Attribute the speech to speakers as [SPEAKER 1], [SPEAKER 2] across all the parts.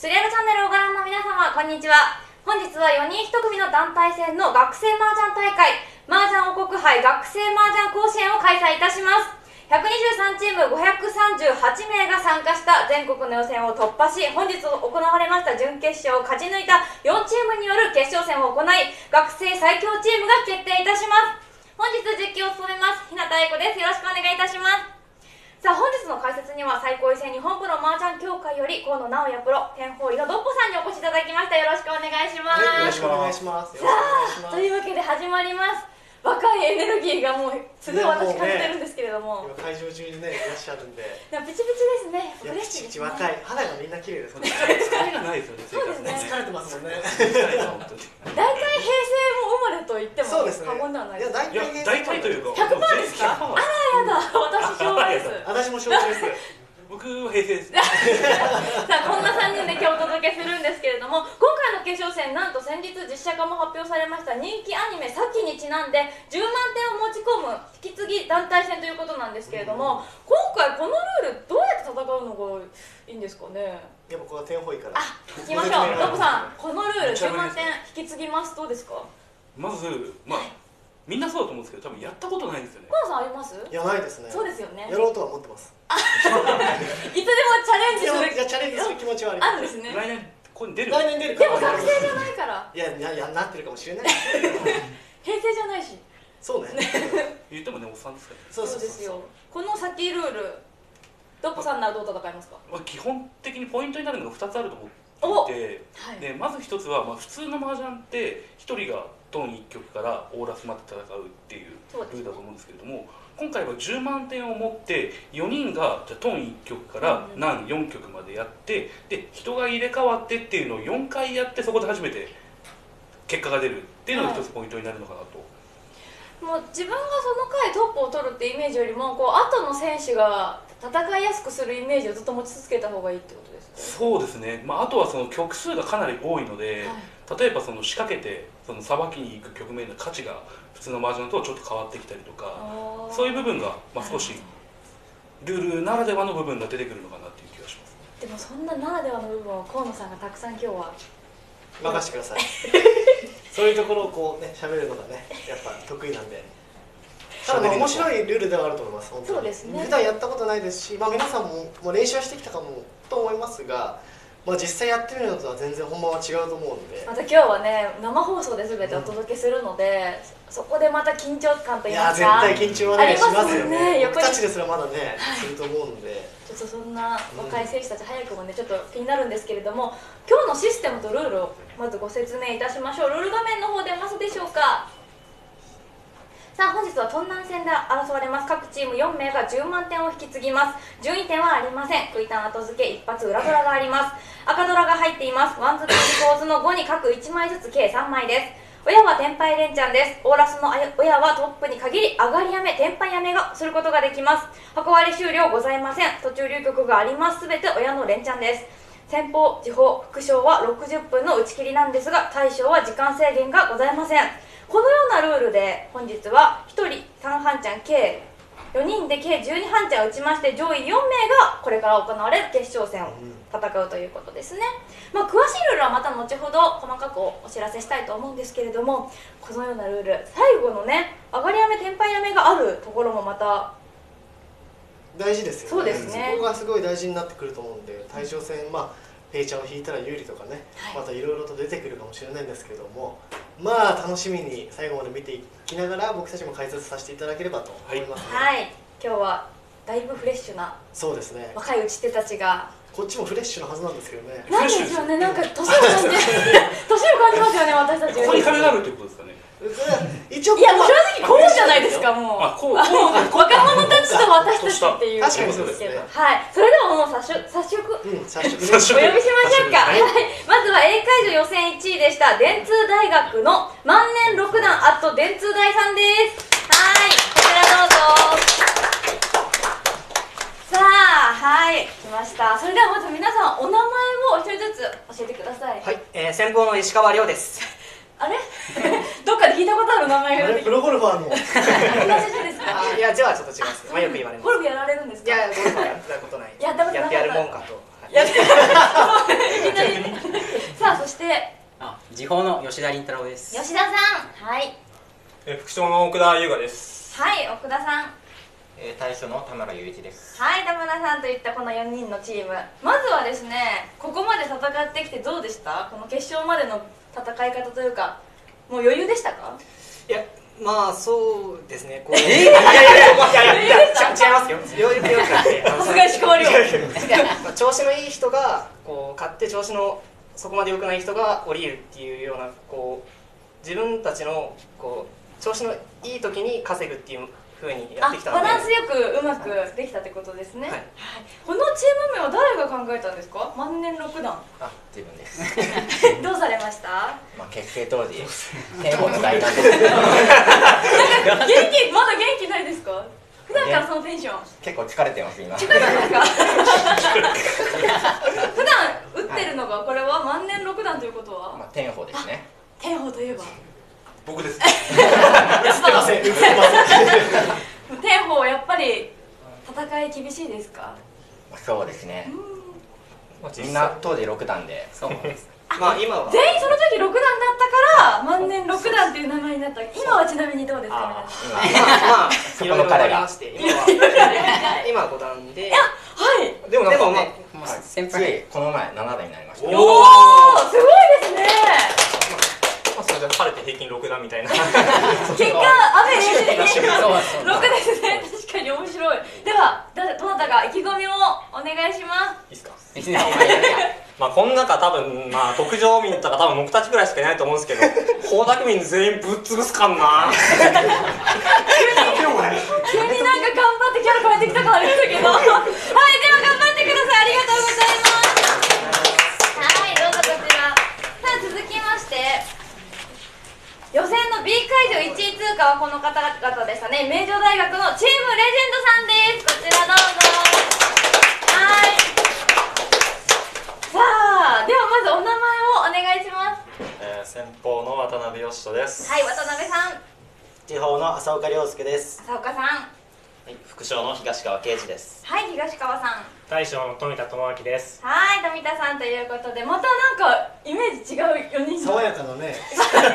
[SPEAKER 1] スリアルチャンネルをご覧の皆様、こんにちは。本日は4人1組の団体戦の学生麻雀大会、麻雀王国杯学生麻雀甲子園を開催いたします。123チーム538名が参加した全国の予選を突破し、本日行われました準決勝を勝ち抜いた4チームによる決勝戦を行い、学生最強チームが決定いたします。本日実況を務めます日向英子です。よろしくお願いいたします。さあ、本日の解説には最高位戦日本プロ麻雀協会より河野直也プロ、天保井のどっぽさんにお越しいただきました。よろしくお願いします。
[SPEAKER 2] よろしくお願いします。
[SPEAKER 1] さあ、というわけで始まります。若いエネルギーがもうすごい私感じてるんですけれども、
[SPEAKER 2] 今会場中にねいらっしゃるんで、
[SPEAKER 1] ピチピチですね。
[SPEAKER 2] いやピチピチ若い、肌がみんな綺麗ですね。
[SPEAKER 3] 疲れがないですよね。
[SPEAKER 1] そうですね。
[SPEAKER 2] 疲れてますもんね。
[SPEAKER 1] 大体平成も生まれと言っても過言ではないです。
[SPEAKER 2] いや
[SPEAKER 3] 大体というか
[SPEAKER 1] 100% ですか？あらやだ、私昭和です。
[SPEAKER 2] 私も昭和です。
[SPEAKER 3] 僕は平成です。
[SPEAKER 1] さあ、こんな3人で今日お届けするんですけれども、今回の決勝戦、なんと先日実写化も発表されました人気アニメ「サキ」にちなんで10万点を持ち込む引き継ぎ団体戦ということなんですけれども、今回このルールどうやって戦うのがいいんですかね。
[SPEAKER 2] いや、僕は天保井から。
[SPEAKER 1] 聞きましょう。どこさん、このルール10万点引き継ぎます。どうですか？
[SPEAKER 3] まずみんなそうだと思うんですけど、多分やったことないんですよね。
[SPEAKER 1] 河野さんあります？
[SPEAKER 2] いや、ないですね。
[SPEAKER 1] そうですよね。
[SPEAKER 2] やろうとは思ってます。
[SPEAKER 1] いつでもチャレンジする。
[SPEAKER 2] いや、チャレンジする気持ちはあります。
[SPEAKER 1] あるんですね。
[SPEAKER 3] 来年ここに出る。
[SPEAKER 2] 来年出る
[SPEAKER 1] でも学生じゃないから。
[SPEAKER 2] いや、なってるかもしれない。
[SPEAKER 1] 平成じゃないし。
[SPEAKER 2] そうね。
[SPEAKER 3] 言ってもね、おっさんですからね。
[SPEAKER 1] そうですよ。この先ルール、どっぽさんならどう戦いますか？
[SPEAKER 3] 基本的にポイントになるのが2つあると思っていて、でまず1つは普通の麻雀って1人がトン1局からオーラスまで戦うっていうルールだと思うんですけれども、今回は10万点を持って4人がじゃトン1局から何4局までやって、で人が入れ替わってっていうのを4回やって、そこで初めて結果が出るっていうのが1つポイントになるのかなと。
[SPEAKER 1] もう自分がその回トップを取るってイメージよりも、こう後の選手が戦いやすくするイメージをずっと持ち続けた方がいいってことですか？
[SPEAKER 3] そうですね、あとはその局数がかなり多いので、例えばその仕掛けてそのさばきに行く局面の価値が普通の麻雀とちょっと変わってきたりとか、そういう部分が少しルールならではの部分が出てくるのかなっていう気がします。
[SPEAKER 1] でもそんなならではの部分を河野さんがたくさん今日は
[SPEAKER 2] 任せてください。そういうところをこうね、喋るのがね、やっぱ得意なんで。ただ面白いルールではあると思います。本当に。そうですね。普段やったことないですし、皆さんも練習はしてきたかもと思いますが、実際やってみるのとは全然本番は違うと思うので。
[SPEAKER 1] また今日はね、生放送で全てお届けするので、そこでまた緊張感といいますか。
[SPEAKER 2] いや、絶対緊張はね、しますよね。僕たちですらまだね、すると思うので。
[SPEAKER 1] ちょっとそんな若い選手たち、早くもねちょっと気になるんですけれども、今日のシステムとルールをまずご説明いたしましょう。ルール画面の方出ますでしょうか。さあ、本日はトンナン戦で争われます。各チーム4名が10万点を引き継ぎます。順位点はありません。クイタン後付け一発裏ドラがあります。赤ドラが入っています。ワンズツー構図の5に各1枚ずつ計3枚です。親は天敗連チャンです。オーラスの親はトップに限り上がりやめ、天敗やめがすることができます。箱割り終了ございません。途中流局があります。すべて親の連チャンです。先方、時報、副将は60分の打ち切りなんですが、大将は時間制限がございません。このようなルールで本日は1人3半チャン計4人で計12半チャンを打ちまして、上位4名がこれから行われる決勝戦を戦うということですね。詳しいルールはまた後ほど細かくお知らせしたいと思うんですけれども、このようなルール、最後のね上がりやめ天敗やめがあるところもまた
[SPEAKER 2] 大事ですよね。
[SPEAKER 1] そうですね。
[SPEAKER 2] そこがすごい大事になってくると思うんで、対象戦ペイちゃんを引いたら有利とかね、またいろいろと出てくるかもしれないんですけども、楽しみに最後まで見ていきながら僕たちも解説させていただければと思いますね。
[SPEAKER 1] はい、今日はだいぶフレッシュな、
[SPEAKER 2] そうですね、
[SPEAKER 1] 若い打ち手たちが。
[SPEAKER 2] こっちもフレッシュなはずなんですけどね。
[SPEAKER 1] なんですよね、なんか年を感じ年を感じますよね、私たち。
[SPEAKER 3] ここに壁があるということですかね。
[SPEAKER 2] 一応、
[SPEAKER 1] いや、正直こうじゃないですか。もう若者たちと私たちっていう。
[SPEAKER 2] 確かにそうですね。
[SPEAKER 1] はい、それではもう早速お呼びしましょうか。まずは A 会場予選1位でした電通大学の万年六段電通大さんです。はい、こちらどうぞ。さあ、はい、来ました。それではまず皆さんお名前をお一人ずつ教えてください。
[SPEAKER 4] はい、先方の石川亮です。
[SPEAKER 1] あれどっかで聞いたことある名前が出てきた。
[SPEAKER 2] プロゴルファーの
[SPEAKER 1] 同じですか？
[SPEAKER 4] いや、じゃあちょっと違います。よく言われます。
[SPEAKER 1] ゴルフやられるんですか？
[SPEAKER 4] いや、ゴルフはやったことない。
[SPEAKER 1] やったことなかった。
[SPEAKER 4] やってやるもんかと。
[SPEAKER 1] やってやるもんかと。いきなりして
[SPEAKER 5] 時報の吉田凛太郎です。
[SPEAKER 1] 吉田さん、はい。
[SPEAKER 6] 副将の奥田優雅です。
[SPEAKER 1] はい、奥田さん。
[SPEAKER 7] 大将の田村雄一です。
[SPEAKER 1] はい、田村さんといったこの4人のチーム、まずはですね、ここまで戦ってきてどうでした？この決勝までの戦い方というか、もう余裕でしたか？
[SPEAKER 4] いや、まあそうですね。こう
[SPEAKER 1] いやいやいやいや、違い
[SPEAKER 4] ますよ。余裕でよくなって、
[SPEAKER 1] さすが石川遼。
[SPEAKER 4] 調子のいい人がこう勝って調子のそこまで良くない人が降りるっていうような、こう自分たちのこう調子のいい時に稼ぐっていう風にやってきたので、
[SPEAKER 1] バランスよくうまくできたってことですね。はい、このチーム名は誰が考えたんですか？万年六段。
[SPEAKER 7] 自分です。
[SPEAKER 1] どうされました？
[SPEAKER 7] 結成当時天保の大団です。
[SPEAKER 1] なんかまだ元気ないですか？普段からそのテンション。
[SPEAKER 7] 結構疲れてます今。
[SPEAKER 1] 疲れてますか？普段打ってるのがこれは万年六段ということは？
[SPEAKER 7] 天保ですね。
[SPEAKER 1] 天保といえば。
[SPEAKER 3] 僕です。
[SPEAKER 1] 天保はやっぱり戦い厳しいですか？
[SPEAKER 7] そうですね。みんな当時6段で。
[SPEAKER 5] そうです。
[SPEAKER 4] まあ今は
[SPEAKER 1] 全員その時6段だったから万年6段っていう名前になった。今はちなみにどうですか？
[SPEAKER 4] まあいろいろありまして、今は5段で。
[SPEAKER 1] はい。
[SPEAKER 4] でもまあ
[SPEAKER 5] 先輩
[SPEAKER 7] この前7段になりました。
[SPEAKER 1] おお、すごいですね。
[SPEAKER 6] それで晴れて平均6段みたいな。
[SPEAKER 1] 結果雨で6ですね。確かに面白い。ではどなたか意気込みをお願いします。
[SPEAKER 6] いいですか？まあこの中多分特上民とか多分僕たちぐらいしかいないと思うんですけど、大田区民全員ぶっ潰すかんな。
[SPEAKER 1] 急になんか頑張ってキャラ変えてきた感ありましたけど。はい、では頑張ってください。ありがとうございます。はい、どうぞこちら。さあ続きまして。予選の B 会場1位通過はこの方々でしたね。名城大学のチームレジェンドさんです。こちらどうぞ。はい。さあ、ではまずお名前をお願いします。
[SPEAKER 8] 先方の渡辺義人です。
[SPEAKER 1] はい、渡辺さん。
[SPEAKER 2] 地方の浅岡亮介です。
[SPEAKER 1] 浅岡さん。
[SPEAKER 8] はい、副将の東川圭司です。
[SPEAKER 1] はい、東川さん。
[SPEAKER 6] 大将の富田智明です。
[SPEAKER 1] はい、富田さんということで、またなんかイメージ違う4人
[SPEAKER 2] 爽やかなね。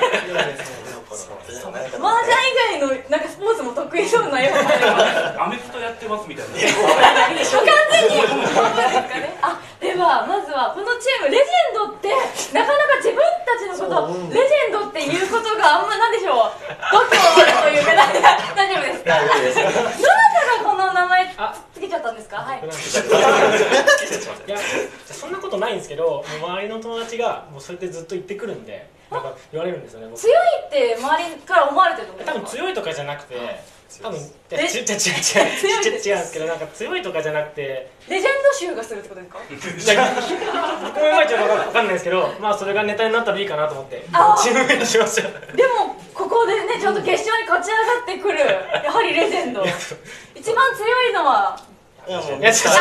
[SPEAKER 1] 麻雀以外のなんかスポーツも得意そうなような。
[SPEAKER 3] アメフトやってますみたいな。
[SPEAKER 1] 完全にですかね。ではまずはこのチームレジェンドってなかなか自分たちのことをレジェンドっていうことがあんまなんでしょう。度胸あるというか大丈夫ですか？どなたがこの名前つけちゃったんですか？はい。
[SPEAKER 6] いや、そんなことないんですけど、周りの友達がもうそれでずっと言ってくるんで、なんか言われるんですよね。
[SPEAKER 1] 強いって周りから思われてると思う。
[SPEAKER 6] 多分強いとかじゃなくて、多分違うんですけど、なんか強いとかじゃなくて、
[SPEAKER 1] レジェンド集がするってことですか？
[SPEAKER 6] 僕もいまいちわかんないですけど、まあそれがネタになったらいいかなと思ってチーム名にしました。
[SPEAKER 1] でもここでねちゃんと決勝に勝ち上がってくるやはりレジェンド。一番強いのは。
[SPEAKER 2] いやもうどうぞ
[SPEAKER 1] どうぞ。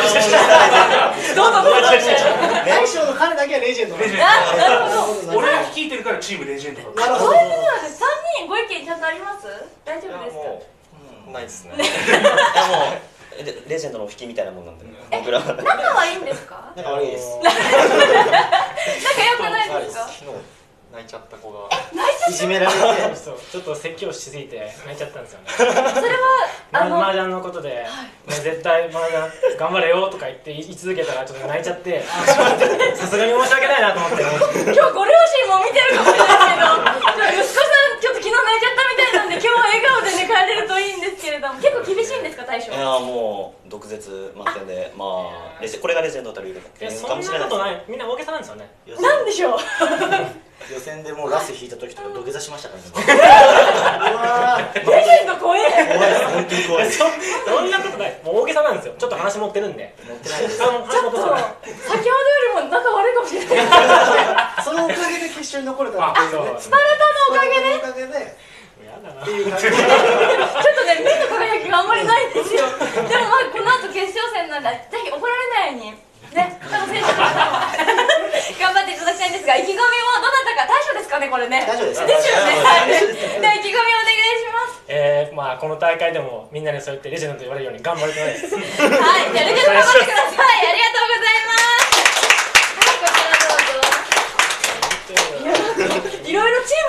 [SPEAKER 2] 大将の彼だけはレジェンド。
[SPEAKER 1] なるほど。
[SPEAKER 3] 俺が聞いてるからチームレジェンドだ。
[SPEAKER 1] そういうことなんです。3人ご意見ちゃんとあります？大丈夫ですか？
[SPEAKER 8] ないですね。いやもうレジェンドの引きみたいなもんなんで、僕ら。
[SPEAKER 1] 仲はいいんですか？
[SPEAKER 2] 仲悪いです。
[SPEAKER 1] 仲良くないですか？
[SPEAKER 8] 泣いちゃった子が
[SPEAKER 2] いじめられて
[SPEAKER 6] ちょっと説教しすぎて泣いちゃったんですよね。
[SPEAKER 1] それは
[SPEAKER 6] 麻雀のことで絶対麻雀頑張れよとか言って言い続けたらちょっと泣いちゃってさすがに申し訳ないなと思って。
[SPEAKER 1] 今日ご両親も見てるかもしれないけど息子さんちょっと昨日泣いちゃったみたいなんで今日は笑顔でね帰れるといいんですけれども、結構厳しいんですか大将？
[SPEAKER 8] いやもう毒舌満点で、まあこれがレジェンドというか
[SPEAKER 6] そんなことない。みんな大げさなんですよね。
[SPEAKER 1] なんでしょう。
[SPEAKER 2] 予選でもうラス引いた時とか土下座しましたから
[SPEAKER 1] ね。レジェンド怖い。
[SPEAKER 2] 本当に怖い。
[SPEAKER 6] そんなことない。もう大げさなんですよ。ちょっと話持ってるんで。
[SPEAKER 2] 持ってないです。
[SPEAKER 1] ちょっと先ほどよりも仲悪いかもしれない。
[SPEAKER 2] そのおかげで決勝に残れたんですよね。
[SPEAKER 1] スパルタのおかげで。
[SPEAKER 6] やだな。
[SPEAKER 2] っていう感じ。
[SPEAKER 1] ちょっとね目の輝きがあんまりないんですよ。でもまあこの後決勝戦なんでぜひ怒られないようにね、他の選手の方も頑張っていただきたいんですが、意気込みをどなたか大将ですかねこれね。
[SPEAKER 2] 大丈夫です。
[SPEAKER 1] ですよね。では意気込みをお願いします。
[SPEAKER 6] まあこの大会でもみんなにそうやってレジェンドと言われるように頑張りたいです。
[SPEAKER 1] はい、じゃあレジェンド頑張ってください。ありがとうございます。はい、こちらどうぞ。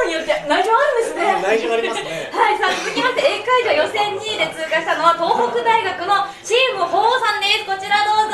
[SPEAKER 1] によって内情あるんですね。
[SPEAKER 2] 内情ありますね。
[SPEAKER 1] はい、さあ続きまして A 会場予選2位で通過したのは東北大学のチーム鳳凰さんです。こちらどうぞ。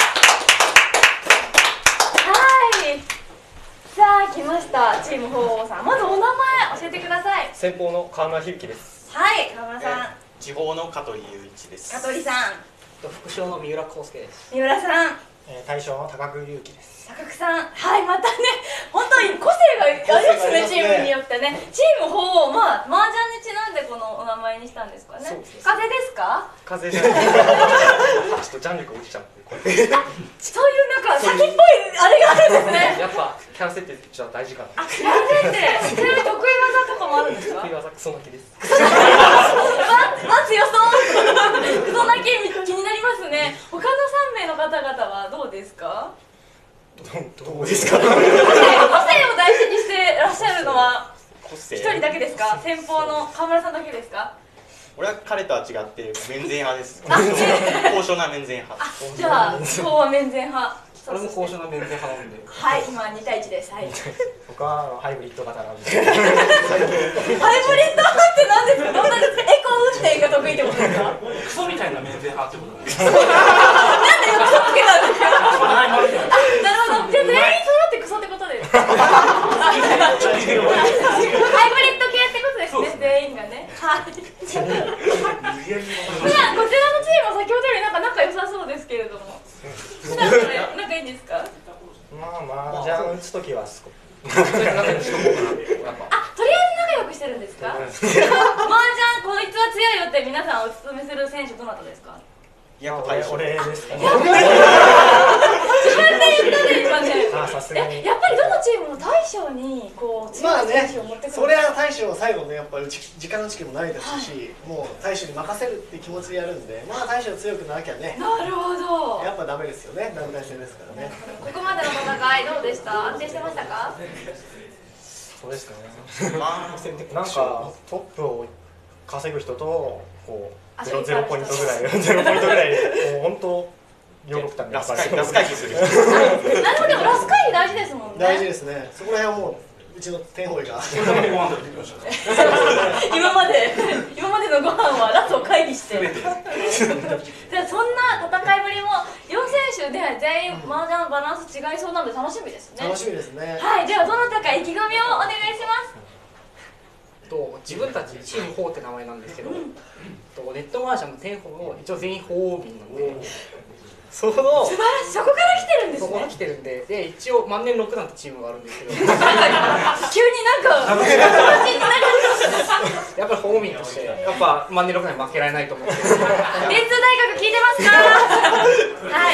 [SPEAKER 1] はい、さあ来ましたチーム鳳凰さん、まずお名前教えてください。
[SPEAKER 6] 先方の川村響です。
[SPEAKER 1] はい、川村さん。
[SPEAKER 9] 地方の香取雄一です。
[SPEAKER 1] 香取さん。
[SPEAKER 4] 副将の三浦康介です。
[SPEAKER 1] 三浦さん。
[SPEAKER 6] 大将の高久祐樹です。
[SPEAKER 1] 高久さん。はい、またね、本当に個性がありますね、チームによってね。チーム鳳凰、まあ麻雀にちなんでこのお名前にしたんですかね。風ですか？
[SPEAKER 6] 風じゃない。ちょっとジャン力落ちちゃって。
[SPEAKER 1] そういうなんか先っぽいあれがあるんですね。
[SPEAKER 6] やっぱキャンセルってじゃ大事かな。
[SPEAKER 1] キャンセルって、それは得意技とかもあるんですか？
[SPEAKER 6] 得意技クソ泣きです。
[SPEAKER 1] まず予想。クソ泣き気になりますね。他の3名の方々はどうですか？
[SPEAKER 6] どうですか？
[SPEAKER 1] 個性を大事にしてらっしゃるのは1人だけですか？先方の川村さんだけですか？
[SPEAKER 9] 俺は彼とは違って面前派です。高尚な面前派。
[SPEAKER 1] じゃあ今日は面前派。
[SPEAKER 6] 俺も高尚な面前派なんで。
[SPEAKER 1] はい、今2対1です。はい。
[SPEAKER 6] 僕はハイブリッド型なんで。
[SPEAKER 1] ハイブリッドって何ですか？どんなですか？エコ運転が得意ってことですか？
[SPEAKER 3] クソみたいな面前派ってことなんです。
[SPEAKER 1] なんでクソつけたんですか？なるほど。じゃあ全員揃ってクソってことです。ハイブリッド系ってことですね。全員がね。はい。普段こちらのチームは先ほどよりなんか仲良さそうですけれども。普段それ仲いいんですか？
[SPEAKER 6] まあじゃあ打つときはすごい。
[SPEAKER 1] あ、とりあえず仲良くしてるんですか？麻雀こいつは強いよって皆さんお勧めする選手どなたですか？
[SPEAKER 6] やっぱ俺ですかね。
[SPEAKER 1] 自分で言ったね今ね。
[SPEAKER 6] さすがに。
[SPEAKER 1] やっぱりどのチームも大将にこう強い選手を持ってくる。
[SPEAKER 2] それは大将最後ねやっぱり時間の時期もないですし、もう大将に任せるって気持ちでやるんで、まあ大将強くなきゃね。
[SPEAKER 1] なるほど。
[SPEAKER 2] やっぱダメですよね。団体戦ですからね。
[SPEAKER 1] ここまでの戦いどうでした？安定してましたか？
[SPEAKER 6] そうですかね。なんかトップを稼ぐ人とこう0ポイントぐらい0ポイントぐらいもう本当ヨーロッパに
[SPEAKER 9] ラス会議する。
[SPEAKER 1] なるほど、でもラス会議大事ですもんね。
[SPEAKER 2] 大事ですね。そこら辺はもううちの天保が
[SPEAKER 1] 今までのご飯はラスを会議して。じゃあそんな戦いぶりも4選手で全員麻雀バランス違いそうなので楽しみですね。
[SPEAKER 2] 楽しみですね。
[SPEAKER 1] はい、ではどなたか意気込みをお願いします。
[SPEAKER 4] 自分たちチーム4って名前なんですけど、ネットマージャンの天保も一応全員鳳凰便なんで、
[SPEAKER 1] 素晴らしい。そこから来てるんですね。
[SPEAKER 4] そこから来てるんで、一応万年6なんてチームがあるんですけど、
[SPEAKER 1] 急になんか
[SPEAKER 4] やっぱり鳳凰便としてやっぱ万年6に負けられないと思って。
[SPEAKER 1] 電通大学聞いてますか？はい。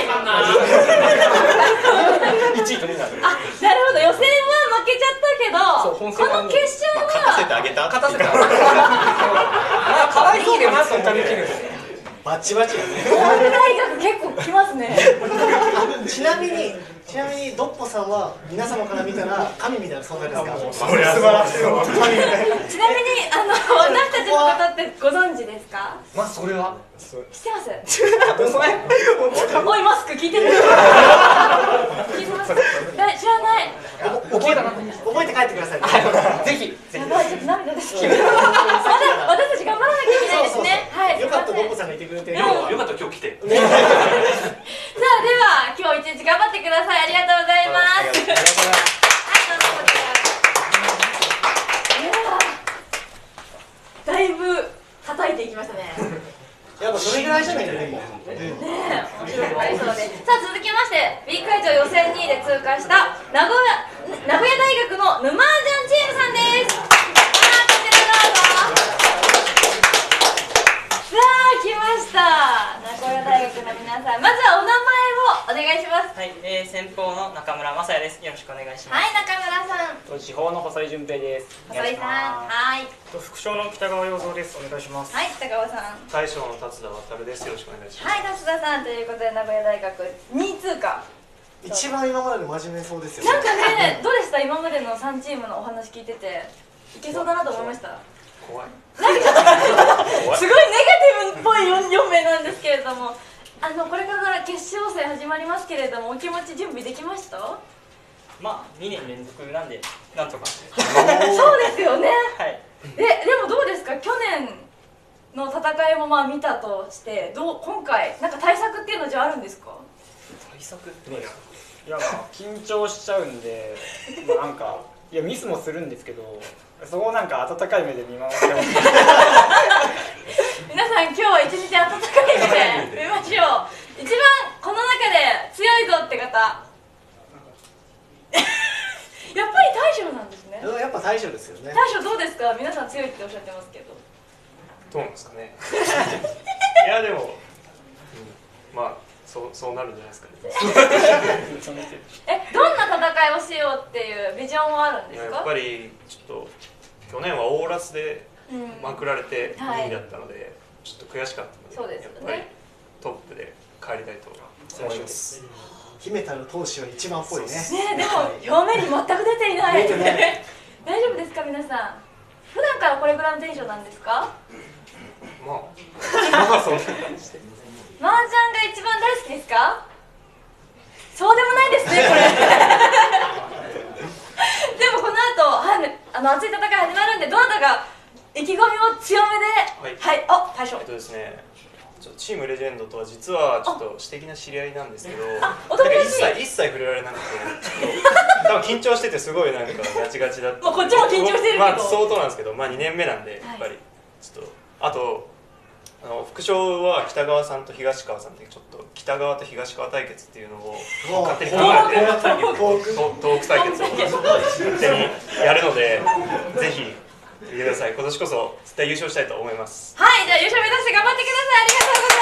[SPEAKER 9] 1位と2位なんで。
[SPEAKER 1] あ、なるほど。予選は負けちゃったけど、この決勝は
[SPEAKER 9] 勝たせてあげた。
[SPEAKER 4] 勝たせてあげた。かわいそうだなと思ってる。
[SPEAKER 2] バチバチだね。
[SPEAKER 1] 東北大学結構来ますね。
[SPEAKER 2] ちなみにドッポさんは皆様から見たら神みたいな存在ですか？
[SPEAKER 6] それは素晴らしい。神みたいな。
[SPEAKER 1] ちなみに私たちのことってご存知ですか？
[SPEAKER 6] まあそれは
[SPEAKER 1] 知ってます？
[SPEAKER 6] お前
[SPEAKER 1] おいマスク聞いてる？聞いてます？知らない。
[SPEAKER 2] 覚えて帰ってください。
[SPEAKER 4] ぜひ。
[SPEAKER 1] やばい、ちょっと涙出てきた。私たち頑張らなきゃいけないですね。はい。
[SPEAKER 2] よかったドッポさんがいてくれて。
[SPEAKER 3] よかった今日来て。
[SPEAKER 1] さあでは今日一日頑張ってください。ありがとうございます。はい、どうぞこちら。だいぶ叩いていきましたね。
[SPEAKER 2] やっぱそれぐらいじゃないとでも。
[SPEAKER 1] ねえ、面白くなりそうで。さあ続きまして B 会場予選2位で通過した名古屋大学の沼ジャンチームさんです。こちらどうぞ。さあ来ました。名古屋大学の皆さん、まずはお名前をお願いします。
[SPEAKER 10] はい、先方の中村雅也です。よろしくお願いします。
[SPEAKER 1] はい、中村さん。
[SPEAKER 6] 地方の細井純平です。
[SPEAKER 1] 細井さん。はい。
[SPEAKER 6] 副将の北川洋三です。お願いします。
[SPEAKER 1] はい、北川さん。
[SPEAKER 6] 大将の達田渉です。よろしくお願いします。
[SPEAKER 1] はい、達田さんということで名古屋大学2位通過。
[SPEAKER 2] 一番今までで真面目そうですよね。
[SPEAKER 1] なんかね、どうでした今までの3チームのお話聞いてて、いけそうだなと思いました。
[SPEAKER 6] 怖い。
[SPEAKER 1] すごいネガティブっぽい4名なんですけれども、これから決勝戦始まりますけれども、お気持ち準備できました？
[SPEAKER 10] まあ2年連続なんでなんとか
[SPEAKER 1] そうですよね。
[SPEAKER 10] はい
[SPEAKER 1] でもどうですか、去年の戦いもまあ見たとして今回なんか対策っていうのじゃあるんですか？
[SPEAKER 10] 対策
[SPEAKER 6] いやまあ緊張しちゃうんで、まあ、なんかいやミスもするんですけど、そこをなんか温かい目で見守ってほしい。
[SPEAKER 1] 皆さん今日は一日温かい目で見ましょう。一番この中で強いぞって方やっぱり大将なんですね。
[SPEAKER 2] やっぱ大将ですよね。
[SPEAKER 1] 大将どうですか？皆さん強いっておっしゃってますけど。
[SPEAKER 6] どうなんですかね。いやでも、まあそうなるんじゃないですかね。
[SPEAKER 1] どんな戦いをしようっていうビジョンはあるんですか？
[SPEAKER 6] やっぱりちょっと去年はオーラスでまくられて2位だったので、ちょっと悔しかったので、やっぱりトップで帰りたいと思います。
[SPEAKER 2] 秘めたる闘志は一番っぽいね。
[SPEAKER 1] でも表面に全く出ていない。大丈夫ですか皆さん？普段からこれぐらいのテンションなんですか？
[SPEAKER 6] まあそう。
[SPEAKER 1] 麻雀が一番大好きですか？そうでもないですねこれ。でもこの後熱い戦い始まるんで、どなたが意気込みを強めで、はい、大将。
[SPEAKER 6] ですね。チームレジェンドとは実はちょっと私的な知り合いなんですけど、
[SPEAKER 1] お友達
[SPEAKER 6] 一切触れられなくて、多分緊張しててすごいなんかガチガチだった。
[SPEAKER 1] こっちも緊張してるけど、
[SPEAKER 6] まあ相当なんですけど、まあ2年目なんでやっぱりちょっとあと副賞は北川さんと東川さんでちょっと北川と東川対決っていうのを勝手に考えてトーク対決を勝手にやるので、ぜひ見てください。今年こそ絶対優勝したいと思います。
[SPEAKER 1] はい、じゃあ優勝目指して頑張ってください。ありがとうござ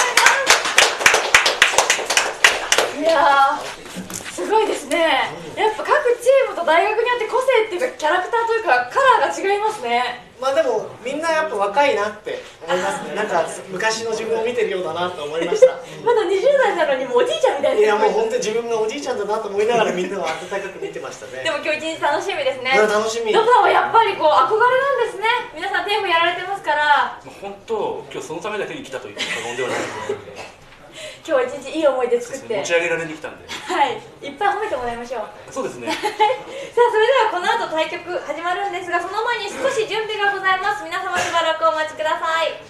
[SPEAKER 1] います。いやー、すごいですね。やっぱ各チームと大学によって個性っていうかキャラクターというかカラーが違いますね。
[SPEAKER 2] まあでもみんなやっぱ若いなって思いますね。なんか昔の自分を見てるようだなと思いました。
[SPEAKER 1] まだ20代なのにもうおじいちゃんみたいです。
[SPEAKER 2] いやもう本当に自分がおじいちゃんだなと思いながらみんなを温かく見てましたね。
[SPEAKER 1] でも今日一日楽しみですね。
[SPEAKER 2] 楽しみ。
[SPEAKER 1] ドクターはやっぱりこう憧れなんですね。皆さんテーマやられてますから。
[SPEAKER 3] 本当今日そのためだけに来たと言って過言ではないので。
[SPEAKER 1] 今日は一日いい思い出作って
[SPEAKER 3] 持ち上げられに来たんで、
[SPEAKER 1] はい、いっぱい褒めてもらいましょう。
[SPEAKER 3] そうですね。
[SPEAKER 1] さあそれではこの後対局始まるんですが、その前に少し準備がございます。皆様しばらくお待ちください。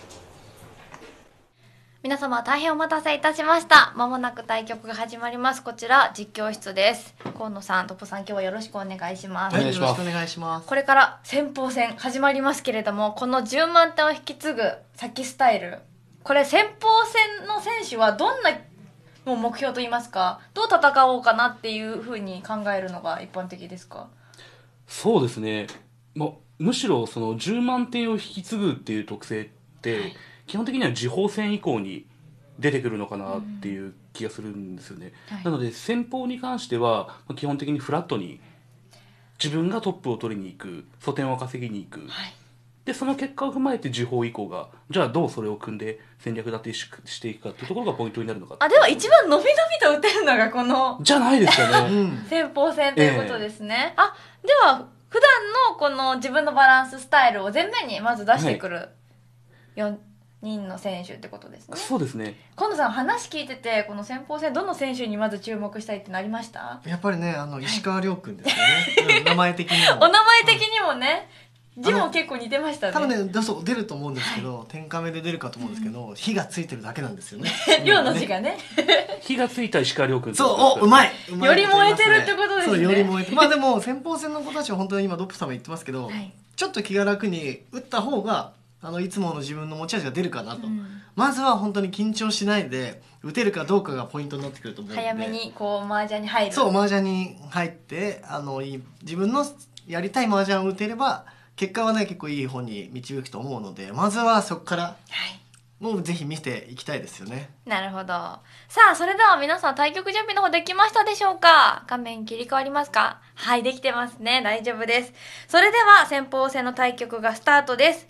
[SPEAKER 1] 皆様大変お待たせいたしました。まもなく対局が始まります。こちら実況室です。河野さん、トップさん、今日はよろしくお願いします。
[SPEAKER 2] はい、よろしくお願いします。
[SPEAKER 1] これから先鋒戦始まりますけれども、この10万点を引き継ぐ先スタイル、これ先鋒戦の選手はどんな目標といいますか、どう戦おうかなっていうふうに考えるのが一般的ですか？
[SPEAKER 3] そうですね、むしろその10万点を引き継ぐっていう特性って、はい、基本的には次鋒戦以降に出てくるのかなっていう気がするんですよね、はい、なので先鋒に関しては基本的にフラットに自分がトップを取りに行く、素点を稼ぎに行く、はい、でその結果を踏まえて次鋒以降がじゃあどうそれを組んで戦略立てしていくかっていうところがポイントになるのか。
[SPEAKER 1] では一番伸び伸びと打てるのがこの
[SPEAKER 3] じゃないですかね
[SPEAKER 1] 先鋒戦ということですね、では普段のこの自分のバランススタイルを前面にまず出してくる4人の選手ってことですね。
[SPEAKER 3] そうですね。
[SPEAKER 1] 今野さん、話聞いててこの先鋒戦どの選手にまず注目したいってなりました？
[SPEAKER 2] やっぱりね、石川遼君ですよね。名前的にも
[SPEAKER 1] お名前的にもね、字も結構似てましたね。
[SPEAKER 2] 多分ね、出ると思うんですけど、天下目で出るかと思うんですけど、火がついてるだけなんですよね。
[SPEAKER 1] 遼の字がね。
[SPEAKER 3] 火がついた石川遼君。
[SPEAKER 2] そう、うまい。
[SPEAKER 1] より燃えてるってことですね。
[SPEAKER 2] そう、より燃えてる。まあでも先鋒戦の子たちは本当に今ドップさんも言ってますけど、ちょっと気が楽に打った方がいつもの自分の持ち味が出るかなと、まずは本当に緊張しないで打てるかどうかがポイントになってくると思うので、
[SPEAKER 1] 早めにこう麻雀に入る。
[SPEAKER 2] そう、麻雀に入って自分のやりたい麻雀を打てれば結果はね結構いい方に導くと思うので、まずはそこからもうぜひ見ていきたいですよね。
[SPEAKER 1] なるほど。さあそれでは皆さん対局準備の方できましたでしょうか？画面切り替わりますか？はい、できてますね。大丈夫です。それでは先鋒戦の対局がスタートです。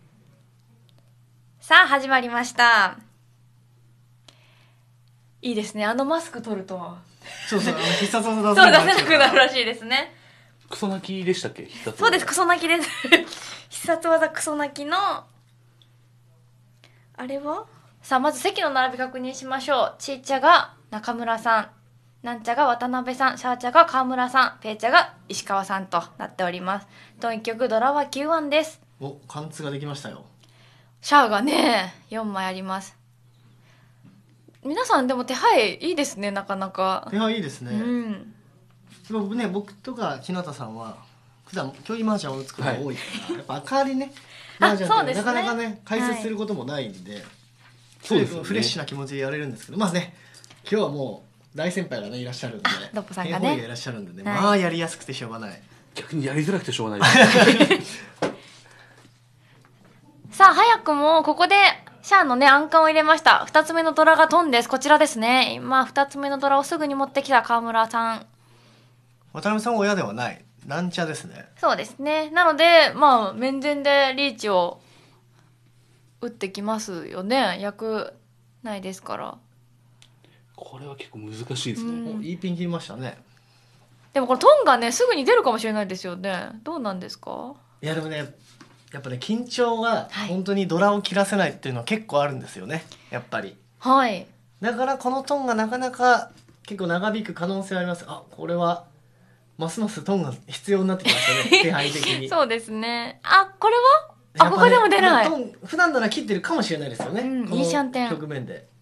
[SPEAKER 1] さあ始まりました。いいですね、マスク取ると
[SPEAKER 2] そう必殺技
[SPEAKER 1] そう出せなくなるらしいですね。
[SPEAKER 3] クソ泣きでしたっけ？必殺技。
[SPEAKER 1] そうです、クソ泣きです必殺技クソ泣きのあれは、さあまず席の並び確認しましょう。ちっちゃが中村さんなんちゃが渡辺さん、シャーチャが川村さん、ペイチャが石川さんとなっております。トン1曲ドラは9-1です。
[SPEAKER 2] お、貫通ができましたよ。
[SPEAKER 1] シャアがね4枚あります。皆さんでも手配いいですね、なかなか
[SPEAKER 2] 手配いいですね。
[SPEAKER 1] 僕
[SPEAKER 2] とか日向さんは普段競技マージャンを打つことが多いから、やっぱ明るいねマージャンってなかなかね解説することもないんで、そうですね、フレッシュな気持ちでやれるんですけど、まあね今日はもう大先輩がねいらっしゃるんで、
[SPEAKER 1] ドッポさんがね
[SPEAKER 2] いらっしゃるんでね、まあやりやすくてしょうがない。
[SPEAKER 3] 逆にやりづらくてしょうがないです
[SPEAKER 1] さあ早くもここでシャアのね暗冠を入れました。2つ目のドラがトンです。こちらですね。今2つ目のドラをすぐに持ってきた川村さん。
[SPEAKER 2] 渡辺さんは親ではない、なんちゃですね。
[SPEAKER 1] そうですね。なのでまあ面前でリーチを打ってきますよね。役ないですから。
[SPEAKER 3] これは結構難しいですね。
[SPEAKER 2] いいピン切りましたね。
[SPEAKER 1] でもこれトンがねすぐに出るかもしれないですよね。どうなんですか？
[SPEAKER 2] いやでもねやっぱね緊張が本当にドラを切らせないっていうのは結構あるんですよね、やっぱり。
[SPEAKER 1] はい。
[SPEAKER 2] だからこのトンがなかなか結構長引く可能性あります。あ、これはますますトンが必要になってきましたね手配的に。
[SPEAKER 1] そうですね。あ、これは、ここでも出ない。
[SPEAKER 2] トン普段なら切ってるかもしれないですよね、こ
[SPEAKER 1] いいシャンテン
[SPEAKER 2] の局面で。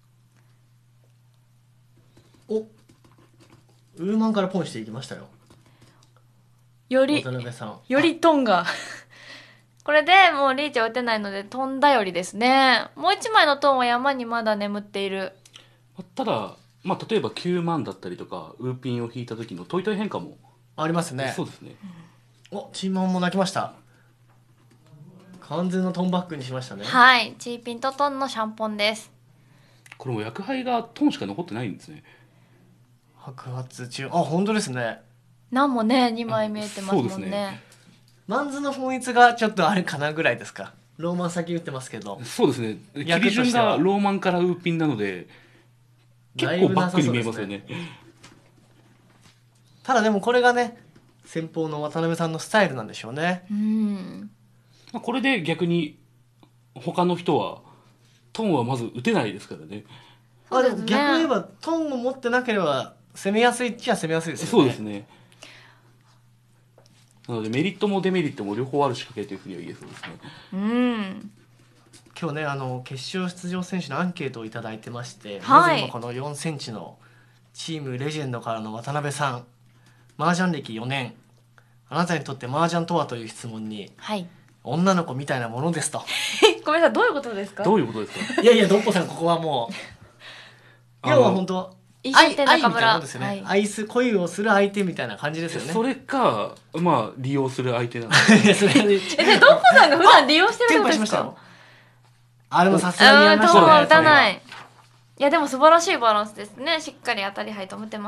[SPEAKER 2] お、ウーマンからポンしていきましたよ。
[SPEAKER 1] より
[SPEAKER 2] 渡辺さん
[SPEAKER 1] よりトンがこれでもうリーチは打てないのでトン頼りですね。もう一枚のトンは山にまだ眠っている。
[SPEAKER 3] ただ、まあ、例えば9万だったりとかウーピンを引いた時のトイトイ変化も
[SPEAKER 2] ありますね。
[SPEAKER 3] そうですね。
[SPEAKER 2] お、チーマンも泣きました。完全のトンバックにしましたね。
[SPEAKER 1] はい、チーピンとトンのシャンポンです。
[SPEAKER 3] これも薬杯がトンしか残ってないんですね。
[SPEAKER 2] 白髪中、あ、本当ですね。
[SPEAKER 1] なんもね2枚見えてますもんね。
[SPEAKER 3] そうですね。
[SPEAKER 2] マンズの本一がちょっとあるかなぐらいですか。ローマン先打ってますけど。
[SPEAKER 3] そうですね。切り順がローマンからウーピンなので結構バックに見えますよね。
[SPEAKER 2] ただでもこれがね先方の渡辺さんのスタイルなんでしょうね。
[SPEAKER 3] これで逆に他の人はトンはまず打てないですからね。
[SPEAKER 2] でも逆に言えばトンを持ってなければ攻めやすいっちゃ攻めやすいですよね。
[SPEAKER 3] そうですね。なのでメリットもデメリットも両方ある仕掛けというふうには言えそうですね。
[SPEAKER 2] 今日ね決勝出場選手のアンケートをいただいてまして、
[SPEAKER 1] はい、
[SPEAKER 2] まず今この4センチのチームレジェンドからの渡辺さん、麻雀歴4年、あなたにとって麻雀とはという質問に、
[SPEAKER 1] はい、
[SPEAKER 2] 女の子みたいなものですと。
[SPEAKER 1] ごめんなさい、どういうことですか？
[SPEAKER 3] どういうことですか？
[SPEAKER 2] いやいや、ドッポさんここはもう要は本当愛みたいなものですよね、はい、恋をする相手みたいな感じですよね。
[SPEAKER 3] それかまあ利用する相手なんで
[SPEAKER 1] それドッポさんが普段利用してるんですか？
[SPEAKER 2] あ、でもさすがにやりましたね。
[SPEAKER 1] トンは打たない。いやでも素晴らしいバランスですね。しっかり当たり牌止めてます。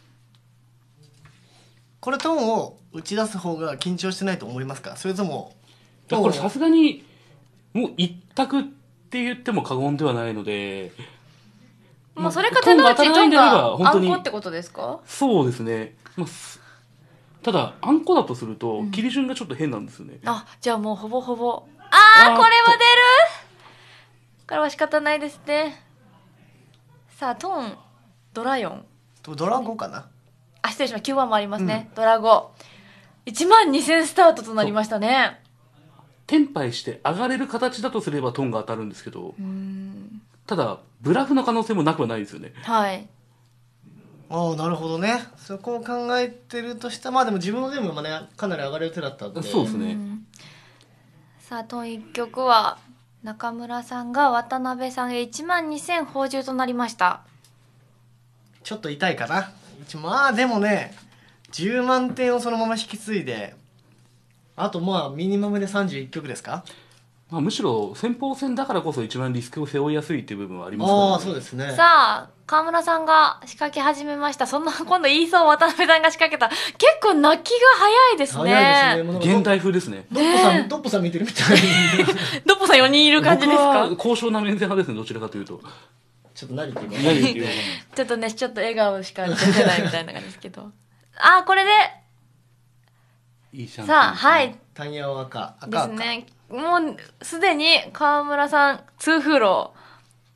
[SPEAKER 2] これトンを打ち出す方が緊張してないと思いますか？それとも
[SPEAKER 3] これさすがにもう一択って言っても過言ではないので、
[SPEAKER 1] まあそれか手の内トンがあんこってことですか？
[SPEAKER 3] そうですね、まあ、ただあんこだとすると切り順がちょっと変なんですよね。
[SPEAKER 1] あ、じゃあもうほぼほぼこれは出る。これは仕方ないですね。さあトンドラ4
[SPEAKER 2] ドラ5かな。
[SPEAKER 1] あ、失礼しました。9番もありますね、ドラ5 12,000スタートとなりましたね。
[SPEAKER 3] テンパイして上がれる形だとすればトンが当たるんですけど、ただブラフの可能性もなくはないですよね。
[SPEAKER 1] はい。
[SPEAKER 2] ああ、なるほどね。そこを考えてるとしたら、まあでも自分のゲームがねかなり上がれる手だったんで。
[SPEAKER 3] そうですね。
[SPEAKER 1] さあトン1局は中村さんが渡辺さんへ12,000報酬となりました。
[SPEAKER 2] ちょっと痛いかな。まあでもね10万点をそのまま引き継いで、あとまあミニマムで31局ですか。
[SPEAKER 3] まあ、むしろ先鋒戦だからこそ一番リスクを背負いやすいっていう部分はありますからね。
[SPEAKER 2] ああ、そうですね。
[SPEAKER 1] さあ川村さんが仕掛け始めました。そんな今度言いそう渡辺さんが仕掛けた。結構泣きが早いですね。
[SPEAKER 2] 早いですね。
[SPEAKER 3] 現代風ですね。
[SPEAKER 2] ドッポさん見てるみたい。
[SPEAKER 1] ドッポさん4人いる感じですか？
[SPEAKER 3] 僕は高尚な面前派ですね、どちらかというと。
[SPEAKER 2] ちょっと何言って言うの
[SPEAKER 1] ちょっとね、ちょっと笑顔しか出せないみたいな感じですけど。これで
[SPEAKER 3] いいシャン
[SPEAKER 1] さあ、はい。
[SPEAKER 2] タンヤは赤
[SPEAKER 1] ですね。もうすでに川村さん2フロー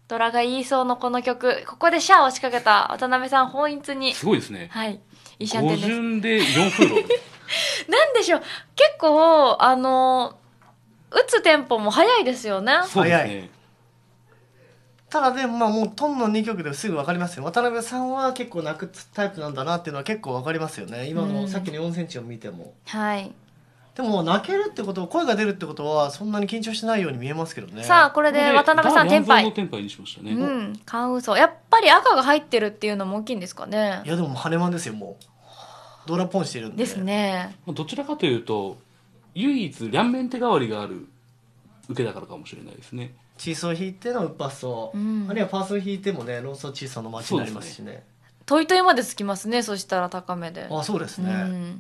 [SPEAKER 1] ドラが言いそうのこの曲、ここでシャアを仕掛けた渡辺さん、本一に。
[SPEAKER 3] すごいですね。
[SPEAKER 1] はい。いいシャンテンです。
[SPEAKER 3] 5巡で4フード。
[SPEAKER 1] なんでしょう、結構、打つテンポも速いですよね。
[SPEAKER 3] そうですね。
[SPEAKER 2] ただでもまあもうトンの2曲ですぐ分かりますよ。渡辺さんは結構泣くタイプなんだなっていうのは結構分かりますよね。今のさっきの4センチを見ても。
[SPEAKER 1] はい。
[SPEAKER 2] でも泣けるってこと声が出るってことはそんなに緊張してないように見えますけどね。
[SPEAKER 1] さあこれで渡辺さんテンパイ。
[SPEAKER 3] テンパイにしましたね。
[SPEAKER 1] うん。カンウソやっぱり赤が入ってるっていうのも大きいんですかね。
[SPEAKER 2] いやでも羽マンですよもう。ドラポンしてるんで。
[SPEAKER 1] ですね。
[SPEAKER 3] どちらかというと唯一両面手代わりがある受けだからかもしれないですね。
[SPEAKER 2] チーソー引いてのウッパッソ、あるいはパーソー引いてもねローソーチーソーのマッチになりますしね。
[SPEAKER 1] トイトイまでつきますね。そしたら高めで。
[SPEAKER 2] あそうですね。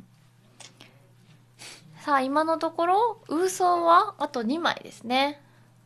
[SPEAKER 1] さあ今のところウーソーはあと2枚ですね。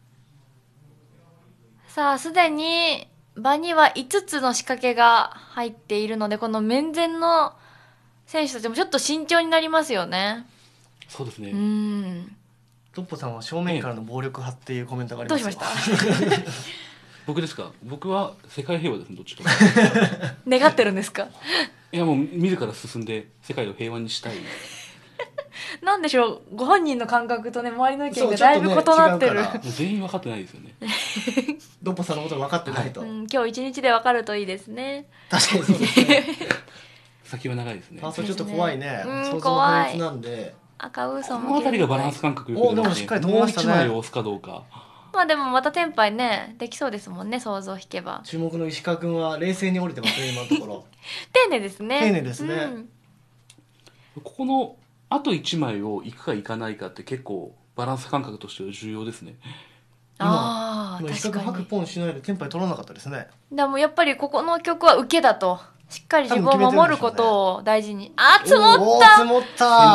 [SPEAKER 1] さあすでに場には5つの仕掛けが入っているのでこの面前の選手たちもちょっと慎重になりますよね。
[SPEAKER 3] そうですね。
[SPEAKER 2] トッポさんは正面からの暴力派っていうコメントがありますよ。
[SPEAKER 1] どうしました？
[SPEAKER 3] 僕ですか。僕は世界平和ですね。どっちか。
[SPEAKER 1] 願ってるんですか？
[SPEAKER 3] いやもう自ら進んで世界を平和にしたい。
[SPEAKER 1] なんでしょう、ご本人の感覚とね周りの意見がだいぶ異なってる。
[SPEAKER 3] 全員分かってないですよね。
[SPEAKER 2] ドッポさんのこと分かってないと。
[SPEAKER 1] 今日一日で分かるといいですね。
[SPEAKER 2] 確かにそうですね。
[SPEAKER 3] 先は長いですね。
[SPEAKER 2] あ、それちょっと怖いね。想像の法律なんで。
[SPEAKER 1] 赤ウソも。
[SPEAKER 3] この辺りがバランス感覚よく
[SPEAKER 2] でもしっかり
[SPEAKER 3] もう1枚を押すかどうか。
[SPEAKER 1] まあでもまたテンパイねできそうですもんね、想像引けば。
[SPEAKER 2] 注目の石川君は冷静に降りてますね今のところ。
[SPEAKER 1] 丁寧ですね。
[SPEAKER 2] 丁寧ですね。
[SPEAKER 3] ここのあと1枚をいくかいかないかって結構バランス感覚としては重要ですね。
[SPEAKER 2] 今石川君白ポンしないでテンパイ取らなかったですね。
[SPEAKER 1] でもやっぱりここの曲は受けだとしっかり自分を守ることを大事に。あ、積もった。
[SPEAKER 2] 積もった。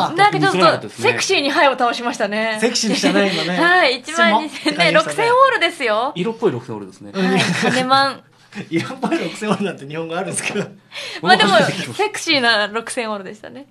[SPEAKER 1] なんかちょっとセクシーにハイを倒しましたね。
[SPEAKER 2] セクシーでしたね今ね。
[SPEAKER 1] はい、1万2000ね、6000オールですよ。
[SPEAKER 3] 色っぽい6000オールですね。
[SPEAKER 1] はい、羽マン。
[SPEAKER 2] 色っぽい6000オールなんて日本語あるんですけど。
[SPEAKER 1] まあでもセクシーな6000オールでしたね。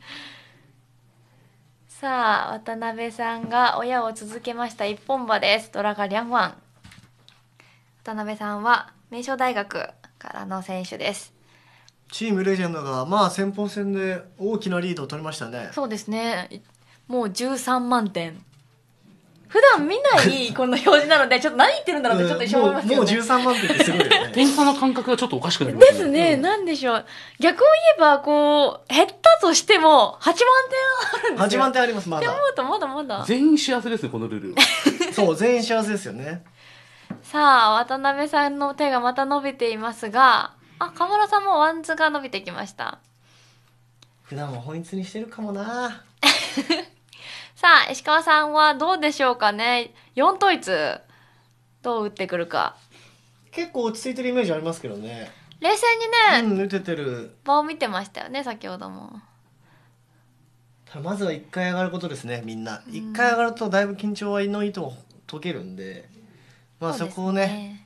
[SPEAKER 1] さあ渡辺さんが親を続けました一本馬です。ドラガリャンワン。渡辺さんは名城大学からの選手です。
[SPEAKER 2] チームレジェンドがまあ先鋒戦で大きなリードを取りましたね。
[SPEAKER 1] そうですね。もう13万点。普段見ないこの表示なのでちょっと何言ってるんだろうってちょっと一緒思いますけど、ね、
[SPEAKER 2] もう13万点ってすごいよね。
[SPEAKER 3] 点差の感覚がちょっとおかしくなりますね。
[SPEAKER 1] ですね。なんでしょう。逆を言えばこう減ったとしても8万点あるんですよ。
[SPEAKER 2] 8万点ありますまだ。
[SPEAKER 1] って思うとまだまだ。
[SPEAKER 3] 全員幸せですねこのルール。
[SPEAKER 2] そう全員幸せですよね。
[SPEAKER 1] さあ渡辺さんの手がまた伸びていますが、あ、河村さんもワンズが伸びてきました。
[SPEAKER 2] 普段は本一にしてるかもな。
[SPEAKER 1] さあ石川さんはどうでしょうかね。4統一どう打ってくるか。
[SPEAKER 2] 結構落ち着いてるイメージありますけどね。
[SPEAKER 1] 冷静にね、
[SPEAKER 2] 打ててる
[SPEAKER 1] 場を見てましたよね先ほども。
[SPEAKER 2] まずは1回上がることですね。みんな1回上がるとだいぶ緊張の糸を解けるんで、まあそこをね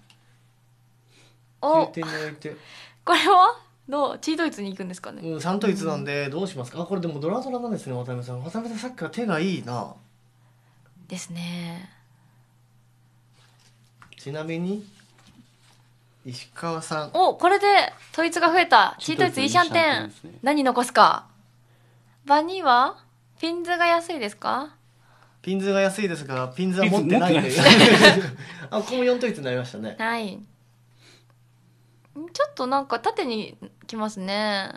[SPEAKER 2] 9点に置いて。
[SPEAKER 1] これはどうチートイツに行くんですかね。
[SPEAKER 2] 3統一なんでどうしますか。あ、これでもドラドラなんですね渡辺さん。渡辺さんさっきから手がいいな。
[SPEAKER 1] ですね。
[SPEAKER 2] ちなみに石川さん、
[SPEAKER 1] お、これで統一が増えた。チートイツいいシャンテン、何残すか。場にはピンズが安いですか。
[SPEAKER 2] ピンズが安いですがピンズは持ってないという。あ、ここも4統一になりましたね。
[SPEAKER 1] はい。ちょっとなんか縦に来ますね。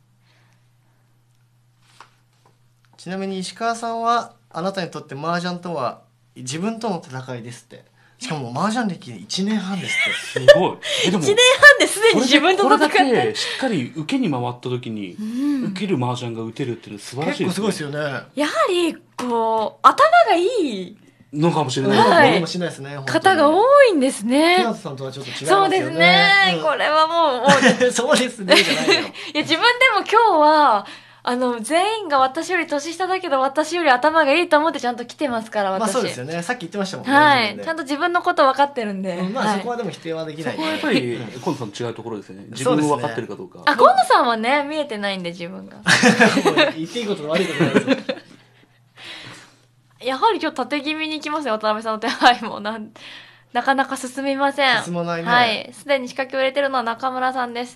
[SPEAKER 2] ちなみに石川さんはあなたにとって麻雀とは自分との戦いですって。しかも麻雀歴1年半です
[SPEAKER 3] って。すごい。
[SPEAKER 1] 1年半ですでに自分と戦って。
[SPEAKER 3] これだけしっかり受けに回った時に、受ける麻雀が打てるっていうの素晴らしいですね。
[SPEAKER 2] 結構すごいですよね。
[SPEAKER 1] やはりこう頭がいい
[SPEAKER 3] のかもしれない。
[SPEAKER 1] はい、
[SPEAKER 2] かもしれないですね。
[SPEAKER 1] 方が多いんですね。
[SPEAKER 2] 平野さんとはちょっと違いますよね。
[SPEAKER 1] そうですね。これはもう
[SPEAKER 2] そうですねじゃないよ。い
[SPEAKER 1] や自分でも今日は全員が私より年下だけど私より頭がいいと思ってちゃんと来てますから私。
[SPEAKER 2] まあそうですよね。さっき言ってましたもんね。
[SPEAKER 1] はい。ちゃんと自分のこと分かってるんで。
[SPEAKER 2] まあそこはでも否定はできない。
[SPEAKER 3] そこはやっぱり今野さんの違うところですよね。自分を分かってるかどうか。
[SPEAKER 1] あ、今野さんはね見えてないんで自分が。
[SPEAKER 2] 言っていいことと悪いことないですよ。
[SPEAKER 1] やはり今日縦気味に行きますね渡辺さんの手配もなんなかなか進みません。
[SPEAKER 2] 進まないね。
[SPEAKER 1] はい。すでに仕掛けを入れてるのは中村さんです。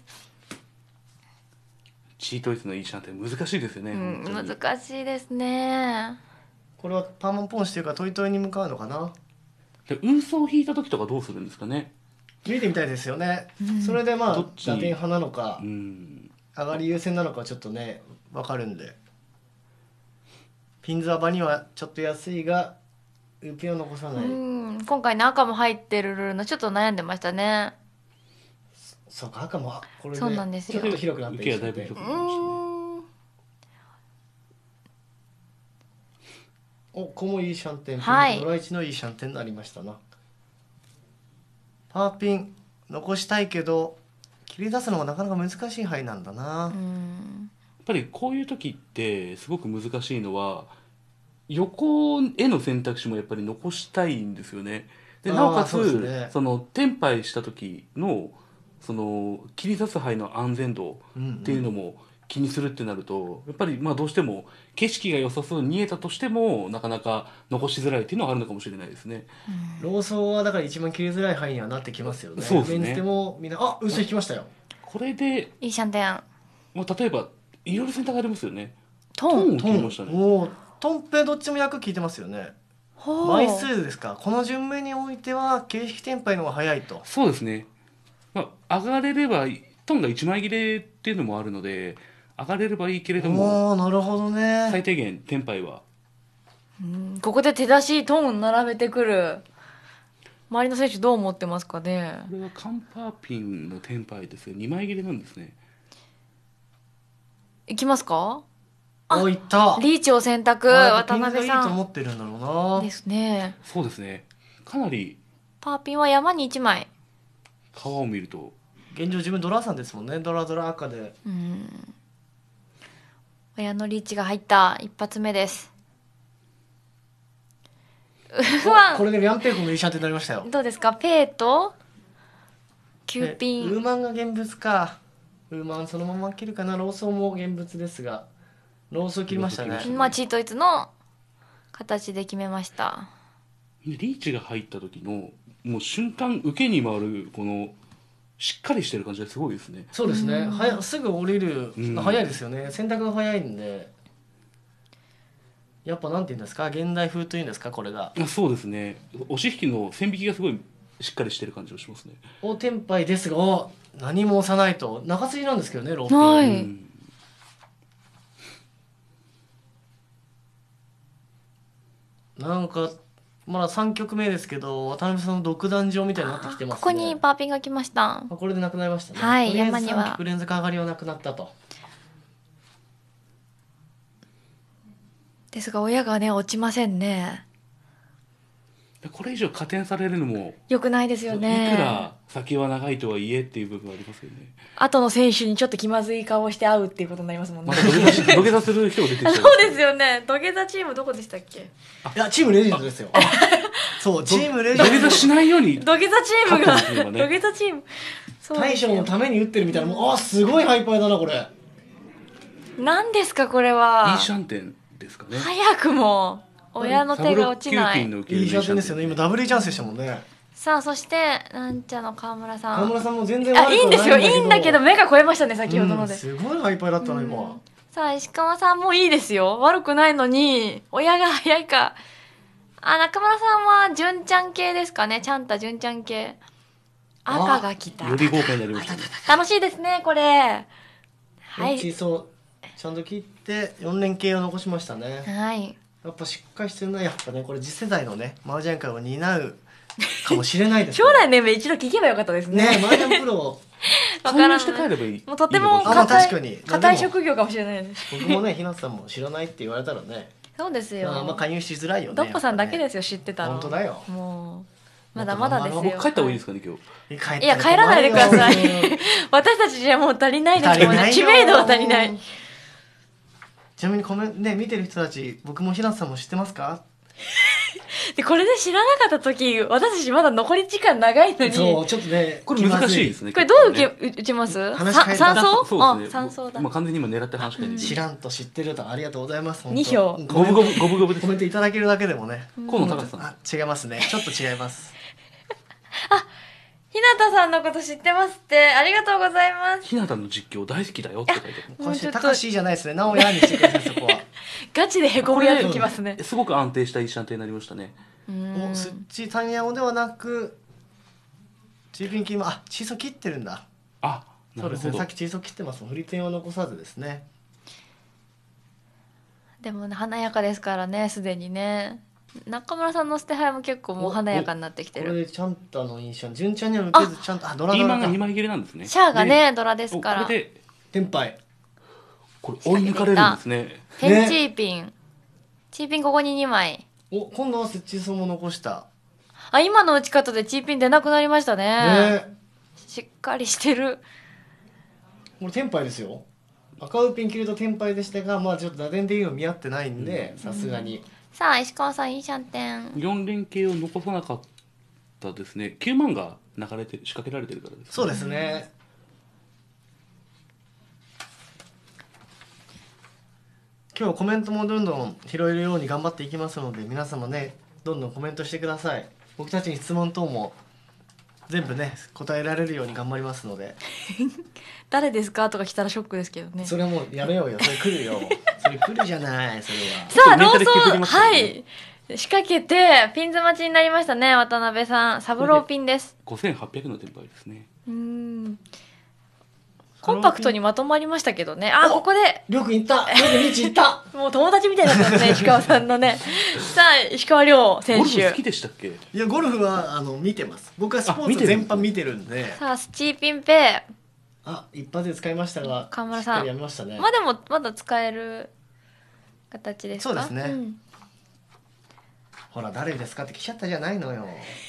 [SPEAKER 3] チートイツのいいシャンって難しいですよね。
[SPEAKER 1] 難しいですね。
[SPEAKER 2] これはパーマンポンしてるからトイトイに向かうのかな。
[SPEAKER 3] で運送を引いた時とかどうするんですかね。
[SPEAKER 2] 見てみたいですよね。それでまあ打点派なのか、上がり優先なのかちょっとね分かるんで。ピンズは場にはちょっと安いがウピを残さない。
[SPEAKER 1] 今回ね赤も入ってるルールのちょっと悩んでましたね。
[SPEAKER 2] そうか、赤もこれで
[SPEAKER 1] そうなんですよ。
[SPEAKER 2] ちょっと広くなってる。お、ここもいいシャンテン、
[SPEAKER 1] はい、
[SPEAKER 2] ドラ1のいいシャンテンになりましたな。パーピン残したいけど切り出すのがなかなか難しい範囲なんだな。
[SPEAKER 3] やっぱりこういう時ってすごく難しいのは横への選択肢もやっぱり残したいんですよね。でなおかつその転廃した時のその切り出す範囲の安全度っていうのも気にするってなると、やっぱりまあどうしても景色が良さそうに見えたとしてもなかなか残しづらいっていうのはあるのかもしれないですね。
[SPEAKER 2] ローソンはだから一番切りづらい範囲にはなってきますよね。
[SPEAKER 3] そうですね。
[SPEAKER 2] メンテもみんな嘘引きましたよ。
[SPEAKER 3] これで
[SPEAKER 1] いいシャンテン。
[SPEAKER 3] もう例えばいろいろ選択ありますよね。
[SPEAKER 1] トン
[SPEAKER 3] 切りましたね。
[SPEAKER 2] もうトンペどっちも役効いてますよね。枚数ですか。この順目においては形式転廃の方が早いと。
[SPEAKER 3] そうですね。まあ、上がれればトンが1枚切れっていうのもあるので上がれればいいけれども、
[SPEAKER 2] なるほどね、
[SPEAKER 3] 最低限転廃は
[SPEAKER 1] ここで手出しトンを並べてくる。周りの選手どう思ってますかね。
[SPEAKER 3] これはカンパーピンの転廃ですよ。2枚切れなんですね。
[SPEAKER 1] いきますか。
[SPEAKER 2] いった
[SPEAKER 1] リーチを選択。渡辺さん
[SPEAKER 2] いいと思ってるんだろうな。
[SPEAKER 1] ですね。
[SPEAKER 3] そうですね。かなり
[SPEAKER 1] パーピンは山に1枚。
[SPEAKER 3] 川を見ると
[SPEAKER 2] 現状自分ドラさんですもんね。ドラ赤で。
[SPEAKER 1] 親のリーチが入った一発目です。
[SPEAKER 2] これでヤンペイコのいいシャンテンになりましたよ。
[SPEAKER 1] どうですか。ペイとキューピン。
[SPEAKER 2] ウーマンが現物か。ウーマンそのまま切るかな。ローソンも現物ですがローソン切りましたね。
[SPEAKER 1] まあチートイツの形で決めました。
[SPEAKER 3] リーチが入った時のもう瞬間受けに回るこのしっかりしてる感じがすごいですね。
[SPEAKER 2] そうですね。すぐ降りる早いですよね。選択が早いんでやっぱなんていうんですか、現代風というんですか、これが。
[SPEAKER 3] そうですね。押し引きの線引きがすごいしっかりしてる感じがしますね。
[SPEAKER 2] おテンパイですが何も押さないと中継ぎなんですけどね、ローピン。
[SPEAKER 1] はい。
[SPEAKER 2] なんかまだ3曲目ですけど渡辺さんの独壇場みたいになってきてますね。
[SPEAKER 1] ここにパーピンが来ました。
[SPEAKER 2] これでなくなりましたね。
[SPEAKER 1] はい、山には
[SPEAKER 2] 3曲連続上がりはなくなったと。
[SPEAKER 1] ですが親がね落ちませんね。
[SPEAKER 3] これ以上加点されるのも
[SPEAKER 1] 良くないですよね。
[SPEAKER 3] いくら先は長いとはいえっていう部分はありますよね。
[SPEAKER 1] 後の選手にちょっと気まずい顔をして会うっていうことになりますもんね。
[SPEAKER 3] また土下座する人が出てきた。
[SPEAKER 1] そうですよね。土下座チームどこでしたっけ。
[SPEAKER 2] いやチームレジェンドですよ。そうチームレジェンド。
[SPEAKER 3] 土下座しないように
[SPEAKER 1] 土下座チームが土下座チーム
[SPEAKER 2] 大将のために打ってるみたいな。もうすごいハイパーだなこれ。
[SPEAKER 1] 何ですかこれは。
[SPEAKER 3] いいシャンテンですかね。
[SPEAKER 1] 早くも親の手が落ちない。
[SPEAKER 2] いいシャンテンですよね。今ダブルチャンスでしたもんね。
[SPEAKER 1] さあそしてなんちゃの川村さん。
[SPEAKER 2] 川村さんも全然悪くない
[SPEAKER 1] いいんですよ。いいんだけど目が超えましたね先ほどので。
[SPEAKER 2] すごいハイパーだったの今。
[SPEAKER 1] さあ石川さんもいいですよ。悪くないのに親が早いか。中村さんは純ちゃん系ですかね。ちゃんた純ちゃん系。赤が来た。
[SPEAKER 3] より豪華になりましたね。
[SPEAKER 1] 楽しいですねこれ。
[SPEAKER 2] はい。そうちゃんと切って4連系を残しましたね。
[SPEAKER 1] はい。
[SPEAKER 2] やっぱしっかりしてるな。やっぱねこれ次世代のね麻雀界を担うかもしれないです、
[SPEAKER 1] 将来の夢一度聞けばよかったですね。
[SPEAKER 2] ね麻雀プロ
[SPEAKER 1] わからない。
[SPEAKER 3] して帰ればいい。
[SPEAKER 1] もうとても硬い職業かもしれないです。
[SPEAKER 2] 僕もね、ひなさんも知らないって言われたらね。
[SPEAKER 1] そうですよ。
[SPEAKER 2] まあ加入しづらいよね。
[SPEAKER 1] ドッポさんだけですよ知ってたの。
[SPEAKER 2] 本当だよ。
[SPEAKER 1] もうまだまだですよ。
[SPEAKER 3] 僕帰った方がいいですかね今
[SPEAKER 1] 日。いや帰らないでください。私たちじゃもう足りないですもんね。知名度は足りない。
[SPEAKER 2] ちなみにね見てる人たち僕もひなさんも知ってますか？
[SPEAKER 1] でこれで知らなかった時私たちまだ残り時間長いのに。
[SPEAKER 2] そうちょっとね
[SPEAKER 3] これ難しいですね。
[SPEAKER 1] これどう打ちます？三層？
[SPEAKER 3] そうですね。
[SPEAKER 1] 三層だ。
[SPEAKER 3] 完全に今狙って話しかけて。
[SPEAKER 2] 知らんと知ってるとありがとうございます。
[SPEAKER 1] 2票。
[SPEAKER 3] 五分五分です。
[SPEAKER 2] コメントいただけるだけでもね。
[SPEAKER 3] 河野隆さん。
[SPEAKER 2] 違いますね。ちょっと違います。
[SPEAKER 1] ひなたさんのこと知ってますって、ありがとうございます。
[SPEAKER 3] ひなたの実況大好きだよって書いてある。
[SPEAKER 2] これ高橋じゃないですね。なおやにしてください、そこは。
[SPEAKER 1] ガチでへこみやってきますね。
[SPEAKER 3] すごく安定した一射程になりましたね。
[SPEAKER 2] お、スッチタニヤオではなく、チーピンキーマ、チーソ切ってるんだ。
[SPEAKER 3] あ、
[SPEAKER 2] そうですね。さっきチーソ切ってます。振り点を残さずですね。
[SPEAKER 1] でも、ね、華やかですからね、すでにね。中村さんの捨て牌も結構もう華やかになってきてる。
[SPEAKER 2] これでちゃんと印象、順ちゃんには受けずちゃんとドラ
[SPEAKER 3] ピーマンが2枚切れなんですね。
[SPEAKER 1] シャアがねドラですから。
[SPEAKER 3] これで
[SPEAKER 2] テンパイ。
[SPEAKER 3] これ追い抜かれるんですね。
[SPEAKER 1] テンチーピン、チーピンここに2枚。
[SPEAKER 2] お、今度はスッチソも残した。
[SPEAKER 1] あ、今の打ち方でチーピン出なくなりましたね。しっかりしてる。
[SPEAKER 2] これテンパイですよ。赤ウピン切るとテンパイでしたが、まあちょっと打点的には見合ってないんで、さすがに。
[SPEAKER 1] さあ石川さんいいシャンテン。
[SPEAKER 3] 4連携を残さなかったですね。9万が流れて仕掛けられてるからです、ね。
[SPEAKER 2] そうですね。今日コメントもどんどん拾えるように頑張っていきますので、皆様ねどんどんコメントしてください。僕たちに質問等も全部ね答えられるように頑張りますので。
[SPEAKER 1] 誰ですかとか来たらショックですけどね。
[SPEAKER 2] それはもうやめようよ。それ来るよ。それ来るじゃないそれは。
[SPEAKER 1] さあローソン、はい仕掛けてピンズ待ちになりましたね。渡辺さんサブローピンです。
[SPEAKER 3] 5800のテンパイですね。
[SPEAKER 1] コンパクトにまとまりましたけどね。あ、ここで
[SPEAKER 2] りょうくんいった。りょうくんリーチいった。
[SPEAKER 1] もう友達みたいになってますね石川さんのね。さあ石川遼選手。
[SPEAKER 3] ゴルフ好きでしたっけ？
[SPEAKER 2] いやゴルフは見てます。僕はスポーツ全般見てるんで。
[SPEAKER 1] さあスチーピンペイ。
[SPEAKER 2] あ、一発で使いましたが、
[SPEAKER 1] 川村さん
[SPEAKER 2] やめましたね。
[SPEAKER 1] まあでもまだ使える形ですか？
[SPEAKER 2] そうですね。ほら誰ですかって来ちゃったじゃないのよ。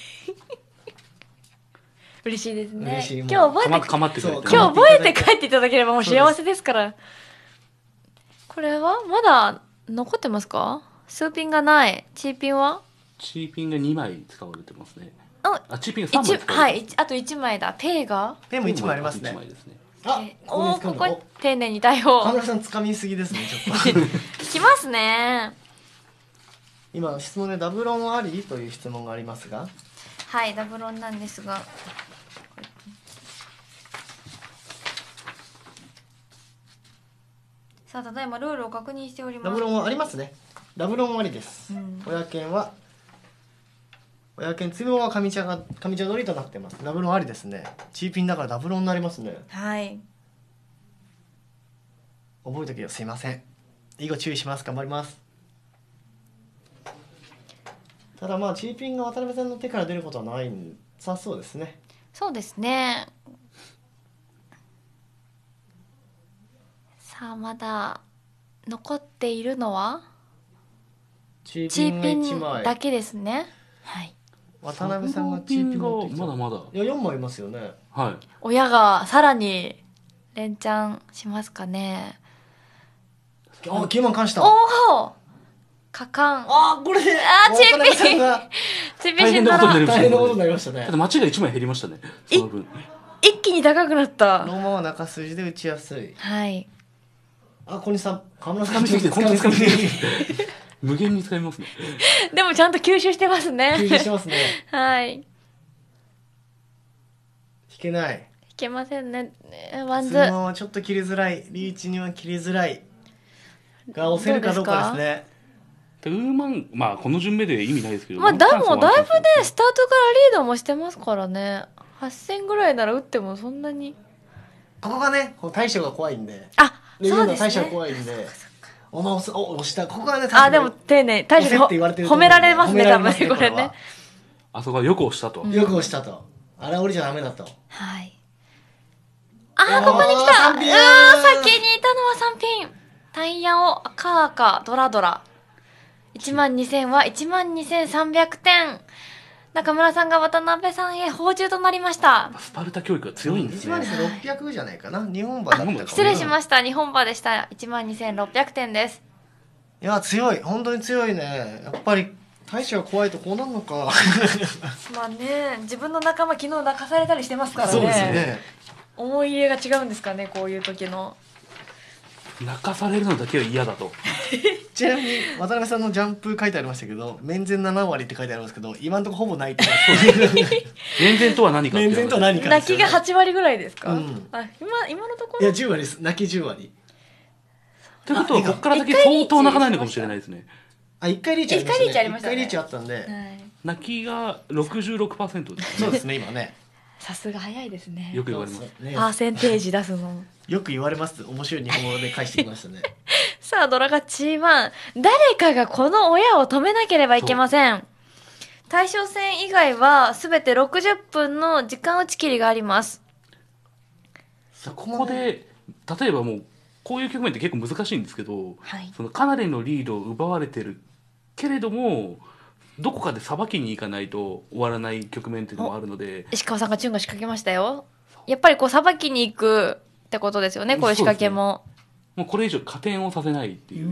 [SPEAKER 1] 嬉しいですね。
[SPEAKER 2] 嬉しい。
[SPEAKER 1] 今日覚えて
[SPEAKER 3] かまってくれて、
[SPEAKER 1] 今日覚えて帰っていただければもう幸せですから。これはまだ残ってますか？数ピンがない。チーピンは？
[SPEAKER 3] チーピンが2枚使われてますね。
[SPEAKER 1] あ、
[SPEAKER 3] チーピンが3枚使われてます。
[SPEAKER 1] はい、あと1枚だ。ペイが？
[SPEAKER 2] ペイも1枚ありますね。
[SPEAKER 1] あ、ここ丁寧に対応。
[SPEAKER 2] 川村さん掴みすぎですねちょっと。
[SPEAKER 1] きますね。
[SPEAKER 2] 今質問でダブロンありという質問がありますが。
[SPEAKER 1] はい、ダブロンなんですが。さあただいまルールを確認しております。
[SPEAKER 2] ダブロンはありますね。ダブロンありです。親剣は親剣つぼは上茶乗りとなってます。ダブロンありですね。チーピンだからダブロンになりますね。
[SPEAKER 1] はい。
[SPEAKER 2] 覚えとけよ。すいません。以後注意します。頑張ります。ただまあチーピンが渡辺さんの手から出ることはないさそうですね。
[SPEAKER 1] そうですね。さあまだ残っているのは
[SPEAKER 2] チーピン
[SPEAKER 1] だけですね。はい。
[SPEAKER 2] 渡辺さんがチーピン持ってきた。
[SPEAKER 3] まだまだ。
[SPEAKER 2] いや4枚いますよね。
[SPEAKER 3] はい。
[SPEAKER 1] 親がさらに連チャンしますかね。
[SPEAKER 2] あ、9万返した。
[SPEAKER 1] おお。果敢。
[SPEAKER 2] あ、これで。
[SPEAKER 1] あ、チーピン。チーピン死んだら
[SPEAKER 2] 大変なことになりましたね。
[SPEAKER 3] ただ待ちが1枚減りましたね。その分。
[SPEAKER 1] 一気に高くなった。
[SPEAKER 2] ローマは中筋で打ちやすい。
[SPEAKER 1] はい。
[SPEAKER 2] あ、小西さん、河村さん
[SPEAKER 3] 掴みすぎて本当に掴みすぎて無限に使いますね。
[SPEAKER 1] でもちゃんと吸収してますね。
[SPEAKER 2] 吸収してますね。
[SPEAKER 1] はい。
[SPEAKER 2] 引けない。
[SPEAKER 1] 引けませんね。ワンズ。
[SPEAKER 2] ツーマンはちょっと切りづらい。リーチには切りづらい。が押せるかどうかですね。
[SPEAKER 3] ウーマン、まあこの順目で意味ないですけど。
[SPEAKER 1] まあでもだいぶねスタートからリードもしてますからね。8000ぐらいなら打ってもそんなに。
[SPEAKER 2] ここがね、対処が怖いんで。
[SPEAKER 1] あ、そうですね。
[SPEAKER 2] 対処が怖いんで。お前押した。ここがね。
[SPEAKER 1] あ、でも丁寧。対処褒められますね多分ねこれね。
[SPEAKER 3] あそこはよく押したと。
[SPEAKER 2] よく押したと。あれ降りちゃダメだと。
[SPEAKER 1] はい。あ、ここに来た。先にいたのは3ピン。タイヤを赤ドラドラ。12000は12300点。中村さんが渡辺さんへ報酬となりました。
[SPEAKER 3] スパルタ教育が強いんですね。
[SPEAKER 2] 12600じゃないかな。日本馬だったか。
[SPEAKER 1] 失礼しました。日本馬でした。12600点です。
[SPEAKER 2] いや強い。本当に強いね。やっぱり大将が怖いとこうなるのか。
[SPEAKER 1] まあね、自分の仲間昨日泣かされたりしてますからね。
[SPEAKER 2] そうですね。
[SPEAKER 1] 思い入れが違うんですかね、こういう時の。
[SPEAKER 3] 泣かされるのだけは嫌だと。
[SPEAKER 2] ちなみに渡辺さんのジャンプ書いてありましたけど、面前7割って書いてありますけど、今のところほぼないって
[SPEAKER 3] 面前とは何かって
[SPEAKER 2] 面前とは何か
[SPEAKER 1] 泣きが8割ぐらいですか、
[SPEAKER 2] うん、
[SPEAKER 1] あ今のところ
[SPEAKER 2] いや10割です。泣き10割
[SPEAKER 3] ということはここから先相当泣かないのかもしれないですね。
[SPEAKER 2] あ、1回リーチありましたね。1回リーチありましたね。1回リーチあったんで、はい、
[SPEAKER 3] 泣きが 66% ですね。
[SPEAKER 2] そうですね、今ね。
[SPEAKER 1] さすが早いですね。
[SPEAKER 3] よく言われます、
[SPEAKER 1] ね、パーセンテージ出すの
[SPEAKER 2] よく言われます。面白い日本語で返してきましたね。
[SPEAKER 1] さあドラガチー1、誰かがこの親を止めなければいけません。対象戦以外は全て60分の時間打ち切りがあります。
[SPEAKER 3] ここで例えばもうこういう局面って結構難しいんですけど、はい、そのかなりのリードを奪われてるけれどもどこかでさばきに行かないと終わらない局面っていうのもあるので、
[SPEAKER 1] 石川さんがチュンが仕掛けましたよ。やっぱりこうさばきに行くってことですよね、こういう仕掛けも。
[SPEAKER 3] もうこれ以上加点をさせないっていう。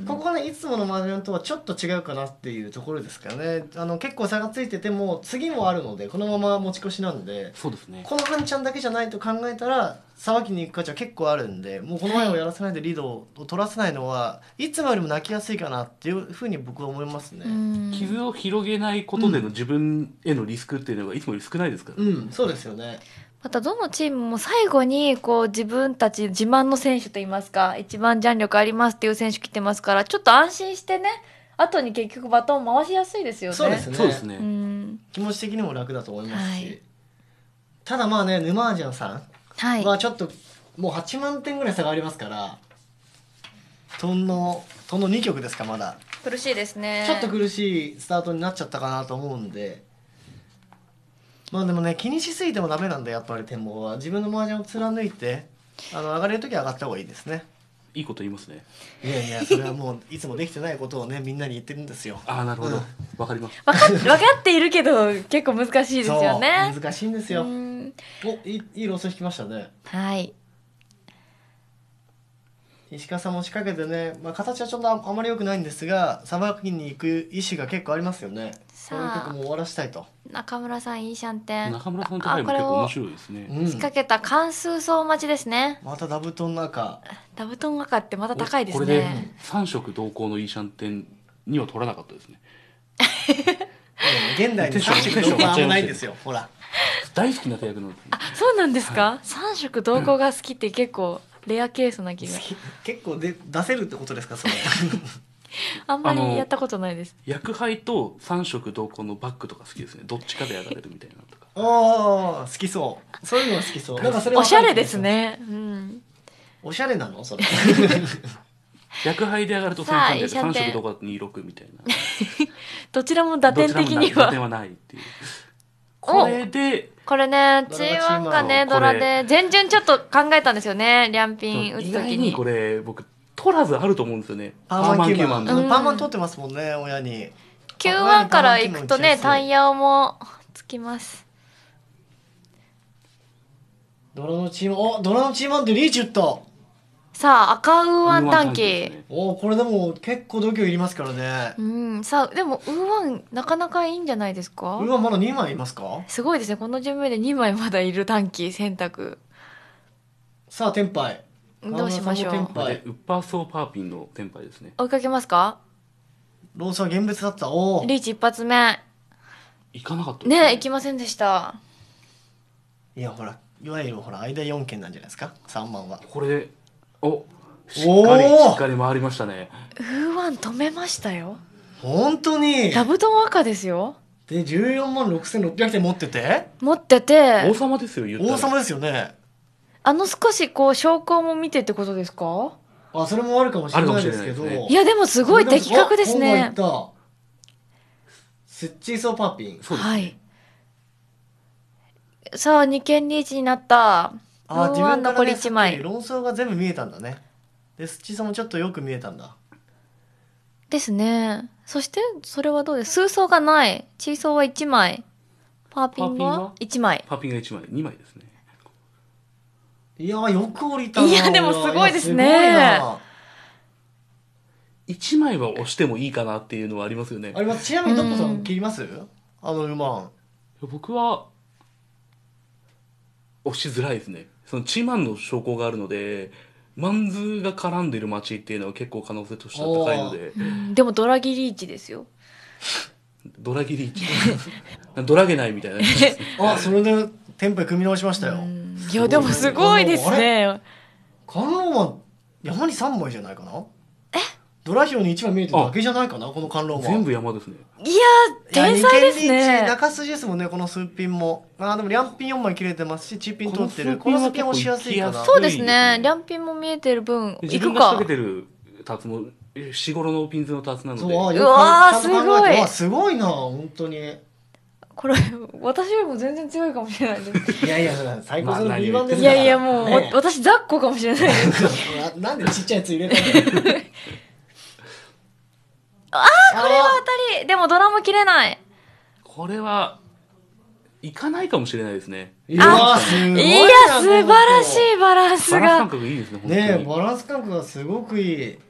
[SPEAKER 2] ここがね、いつもの麻雀とはちょっと違うかなっていうところですからね。結構差がついてても次もあるのでこのまま持ち越しなんで、
[SPEAKER 3] そうですね、
[SPEAKER 2] この半ちゃんだけじゃないと考えたらさばきに行く価値は結構あるんで、もうこの前をやらせないでリードを取らせないのはいつもよりも泣きやすいかなっていうふうに僕は思いますね。
[SPEAKER 3] 傷を広げないことでの自分へのリスクっていうのがいつもより少ないですから、
[SPEAKER 2] そうですよね。
[SPEAKER 1] またどのチームも最後にこう自分たち自慢の選手といいますか、一番ジャン力ありますっていう選手来てますから、ちょっと安心してね、後に結局バトン回しやすいですよね。
[SPEAKER 2] そうですね。
[SPEAKER 3] そうですね。
[SPEAKER 2] 気持ち的にも楽だと思いますし、はい、ただまあね、沼アジャンさんはちょっともう8万点ぐらい差がありますから、トンの2局ですか、まだ
[SPEAKER 1] 苦しいですね。
[SPEAKER 2] ちょっと苦しいスタートになっちゃったかなと思うんで、まあでもね、気にしすぎてもダメなんで、やっぱり展望は自分の麻雀を貫いて上がれる時は上がった方がいいですね。
[SPEAKER 3] いいこと言いますね。
[SPEAKER 2] いやいや、それはもういつもできてないことをね、みんなに言ってるんですよ。
[SPEAKER 3] ああ、なるほど、わかります。
[SPEAKER 1] 分かっているけど結構難しいですよね。
[SPEAKER 2] 難しいんですよ。いいロース引きましたね。
[SPEAKER 1] はい。
[SPEAKER 2] 石川さんも仕掛けてね、形はちょっとあまり良くないんですが、さばきに行く意思が結構ありますよね。こういう曲も終わらしたいと。
[SPEAKER 1] 中村さんいいシャンテン。
[SPEAKER 3] 中村さんのトライも結構面白いですね。
[SPEAKER 1] 仕掛けた関数層待ちですね。
[SPEAKER 2] またダブトンの赤。
[SPEAKER 1] ダブトン赤ってまた高いですね。
[SPEAKER 3] これで3色同行のいいシャンテンには取らなかったですね。
[SPEAKER 2] 現代に3色同行はあんまないんですよ。ほら。
[SPEAKER 3] 大好きな手役なんです。
[SPEAKER 1] あ、そうなんですか。3色同行が好きって結構レアケースな気が。
[SPEAKER 2] 結構出せるってことですか、それ。
[SPEAKER 1] あんまりやったことないです。
[SPEAKER 3] 薬杯と3色同梱のバッグとか好きですね。どっちかで上がれるみたいなとか。
[SPEAKER 2] ああ、好きそう。そういうのは好きそう。なんかそれ
[SPEAKER 1] おしゃれですね。
[SPEAKER 2] おしゃれなのそれ。
[SPEAKER 3] 薬杯で上がると先端で3色同梱26みたいな。
[SPEAKER 1] どちらも打点的には。
[SPEAKER 3] 打点はないっていう。これで。
[SPEAKER 1] これね、G1 がね、ドラで、全順ちょっと考えたんですよね、リャンピン打つときに。
[SPEAKER 3] 意外にこれ、僕、取らずあると思うんですよね。
[SPEAKER 2] パーマン9番。パーマン取ってますもんね、親に。
[SPEAKER 1] 9-1から行くとね、タイヤもつきます。
[SPEAKER 2] ドラのチーム、ドラのチームってリーチ打った。
[SPEAKER 1] さあ、赤ウーワン短期。
[SPEAKER 2] これでも結構度胸いりますからね。
[SPEAKER 1] さあ、でもウーワンなかなかいいんじゃないですか。
[SPEAKER 2] ウーワンまだ2枚いますか。
[SPEAKER 1] すごいですね、この順目で2枚まだいる短期選択。
[SPEAKER 2] さあ、テンパイ。
[SPEAKER 1] どうしましょう。
[SPEAKER 3] ウッパーソーパーピンのテンパイですね。
[SPEAKER 1] 追いかけますか。
[SPEAKER 2] ロースは現物だった。
[SPEAKER 1] リーチ一発目。
[SPEAKER 3] いかなかった
[SPEAKER 1] ね。いきませんでした。
[SPEAKER 2] いや、ほら、いわゆるほら間4件なんじゃないですか、3万は。
[SPEAKER 3] これでしっかり回りましたね。
[SPEAKER 1] ウーワン止めましたよ。
[SPEAKER 2] 本当に。
[SPEAKER 1] ダブトン赤ですよ。
[SPEAKER 2] で14万6600点持ってて
[SPEAKER 3] 王様ですよ。言ったら
[SPEAKER 2] 王様ですよね。
[SPEAKER 1] 少しこう証拠も見てってことですか。
[SPEAKER 2] それもあるかもしれないですけど、
[SPEAKER 1] いやでもすごい的確ですね。
[SPEAKER 2] スッチーソーパーピン。
[SPEAKER 1] はい。さあ2件リーチになった。
[SPEAKER 2] 自分
[SPEAKER 1] 残り1枚。
[SPEAKER 2] 論争が全部見えたんだね。でスッチーソーもちょっとよく見えたんだ。
[SPEAKER 1] ですね。そしてそれはどうです。数層がない。チーソーは1枚。パーピンは1枚。
[SPEAKER 3] パーピンが1枚、2枚ですね。
[SPEAKER 2] いやよく降りたな。
[SPEAKER 1] いやでもすごいですね。
[SPEAKER 3] 1枚は押してもいいかなっていうのはありますよね。
[SPEAKER 2] あります。ちなみにドッポさん切ります？馬。
[SPEAKER 3] 僕は押しづらいですね。そのチーマンの証拠があるので、 マンズが絡んでる街っていうのは結構可能性としては高いので。
[SPEAKER 1] でもドラギリーチですよ。
[SPEAKER 3] ドラギリーチドラゲないみたいな
[SPEAKER 2] あ、それでテンポ組み直しましたよ。
[SPEAKER 1] いやでもすごいですね。
[SPEAKER 2] 観覧は山に3枚じゃないかな。ドラ表に1枚見えてるだけじゃないかな、この観覧は。
[SPEAKER 3] 全部山ですね。
[SPEAKER 1] いや天才ですね。
[SPEAKER 2] 中筋ですもんね、このスピンも。でもリャンピン4枚切れてますし、チッピン通ってる。このスピン押しやすいかな。
[SPEAKER 1] そうですね、リャンピンも見えてる分
[SPEAKER 3] 自分が仕掛けてるタツも日頃のピンズのタツなので。
[SPEAKER 1] うわーすごい。
[SPEAKER 2] すごいな、本当に。
[SPEAKER 1] これ私よりも全然強いかもしれないです。
[SPEAKER 2] いやいや、最高の B 版です
[SPEAKER 1] から。いやいやもう、私雑魚かもしれないです。
[SPEAKER 2] なんでちっちゃいやつ入れたの。
[SPEAKER 1] あー、これは当たり。でもドラも切れない。
[SPEAKER 3] これはいかないかもしれないですね。
[SPEAKER 2] いやすごいな。
[SPEAKER 1] いや素晴らしいバランスが。
[SPEAKER 3] バランス感覚いいですね。
[SPEAKER 2] ねえ、バランス感覚がすごくいい。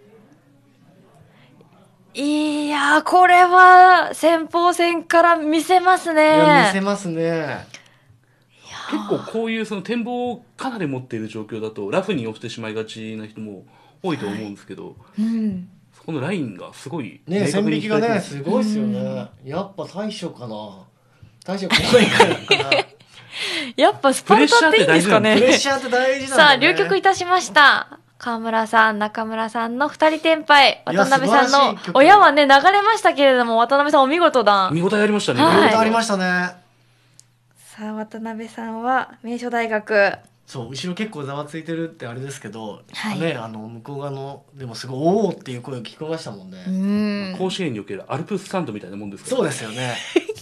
[SPEAKER 1] いやこれは先鋒戦から見せますね。
[SPEAKER 2] いや見せますね。
[SPEAKER 3] 結構こういうその展望をかなり持っている状況だとラフに押してしまいがちな人も多いと思うんですけど、そこのラインがすごい
[SPEAKER 2] ね、線引きがねすごいですよね。やっぱ大将かな。大将怖いからかな。
[SPEAKER 1] やっぱスパルタっていいんですかね。
[SPEAKER 2] プレッシャーって大事なんだね。
[SPEAKER 1] さあ両局いたしました。川村さん、中村さんの2人転敗、渡辺さんの親はね流れましたけれども、渡辺さんお見事だ。
[SPEAKER 3] 見応えありましたね。
[SPEAKER 2] 見応えありましたね。
[SPEAKER 1] さあ渡辺さんは名所大学。
[SPEAKER 2] そう後ろ結構ざわついてるってあれですけど、
[SPEAKER 1] はい、
[SPEAKER 2] ね向こう側のでもすごいおおっていう声を聞こえましたもんね。
[SPEAKER 3] 甲子園におけるアルプススタンドみたいなもんですから。
[SPEAKER 2] そうですよね。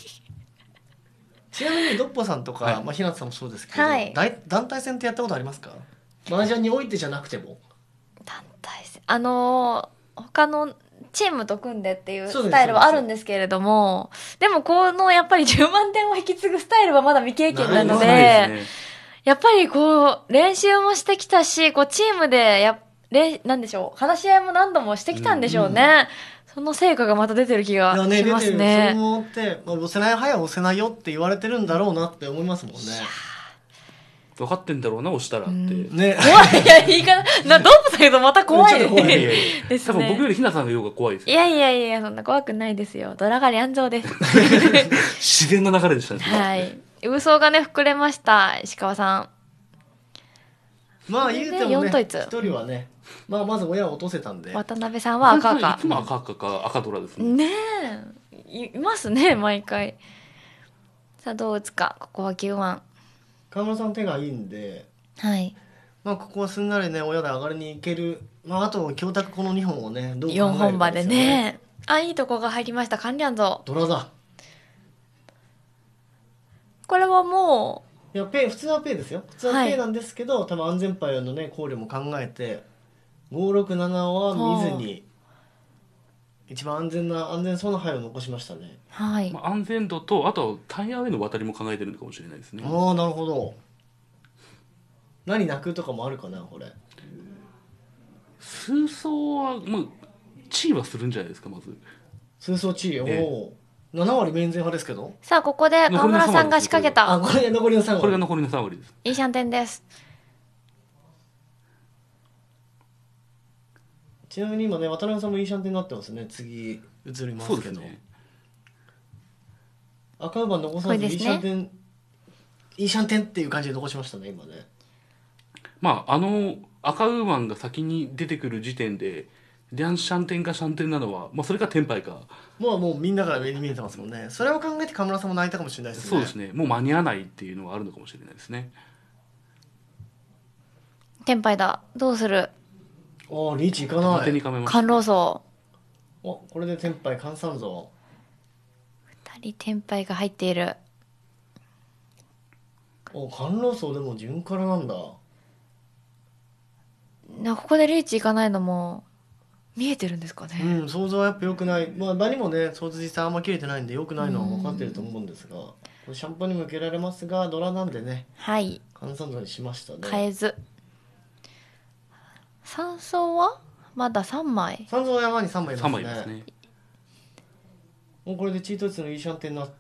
[SPEAKER 2] ちなみにドッポさんとか、はい、日向さんもそうですけど、はい、団体戦ってやったことありますか？麻雀においてじゃなくても。
[SPEAKER 1] 団体戦他のチームと組んでっていうスタイルはあるんですけれども、でもこのやっぱり10万点を引き継ぐスタイルはまだ未経験なので、やっぱりこう練習もしてきたし、こうチームでなんでしょう、話し合いも何度もしてきたんでしょうね。その成果がまた出てる気がしますね。
[SPEAKER 2] それもって押せない早押せないよって言われてるんだろうなって思いますもんね。
[SPEAKER 3] 分かってんだろうな押したらって
[SPEAKER 2] ね。
[SPEAKER 1] 怖い。いや言い方ドップさん言うとまた怖いです
[SPEAKER 3] 多分僕よりひなさんの方が怖いです
[SPEAKER 1] よ。いやそんな怖くないですよ。ドラガリ安蔵です。
[SPEAKER 3] 自然な流れでしたね。
[SPEAKER 1] はい。嘘想がね膨れました。石川さん。
[SPEAKER 2] まあ言うてもね一人はね、まず親を落とせたんで。
[SPEAKER 1] 渡辺さんは赤か。
[SPEAKER 3] いつも赤か赤ドラですね。
[SPEAKER 1] ねえいますね毎回。さあどう打つか。ここは9番。
[SPEAKER 2] 川村さん手がいいんで、
[SPEAKER 1] はい。
[SPEAKER 2] ここはすんなりね親で上がりにいける。あと強択この2本をね
[SPEAKER 1] どう考えるかですよね。4本馬でね。いいとこが入りました。関連像。
[SPEAKER 2] ドラだ。
[SPEAKER 1] これはも
[SPEAKER 2] ういや普通はペイですよ。普通はペイなんですけど、多分安全パイのね考慮も考えて567は見ずに一番安全そうな牌を残しましたね。
[SPEAKER 1] はい。
[SPEAKER 3] 安全度とあとタイヤウェイの渡りも考えてるのかもしれないですね。
[SPEAKER 2] ああなるほど。何泣くとかもあるかなこれ。
[SPEAKER 3] 数層は地位はするんじゃないですか。まず
[SPEAKER 2] 数層地位、おお7割免税派ですけど。
[SPEAKER 1] さあここで川村さんが仕掛けた。
[SPEAKER 2] これが残りの3割。
[SPEAKER 3] これが残りの3割です。
[SPEAKER 1] いいシャンテンです。
[SPEAKER 2] ちなみに今ね渡辺さんもいいシャンテンになってますね。次移りますけど、ね、赤馬残さずいいシャンテン、いいシャンテンっていう感じで残しましたね今ね。
[SPEAKER 3] 赤ウーマンが先に出てくる時点でリャンシャンテンかシャンテンなのは、それかテンパイか
[SPEAKER 2] もうみんなが目に見えてますもんね。それを考えて河村さんも泣いたかもしれないですね。
[SPEAKER 3] そうですね。もう間に合わないっていうのはあるのかもしれないですね。
[SPEAKER 1] テンパイだ。どうする。
[SPEAKER 2] リーチいかない。
[SPEAKER 1] 観老層。
[SPEAKER 2] これでテンパイ観山像。
[SPEAKER 1] 2人テンパイが入っている。
[SPEAKER 2] 観老層でも順からなんだ。
[SPEAKER 1] ここでリーチいかないのも見えてるんですかね。
[SPEAKER 2] 想像はやっぱ良くない。場にもね相実際あんま切れてないんで良くないのは分かってると思うんですが、シャンパンにも受けられますがドラなんでね。
[SPEAKER 1] はい。
[SPEAKER 2] 観山像にしましたね。
[SPEAKER 1] 変えず。3層はまだ3枚。
[SPEAKER 2] 3層は山に3枚いますね。
[SPEAKER 3] 3枚ですね。
[SPEAKER 2] もうこれでチートイツのいいシャンテンになった。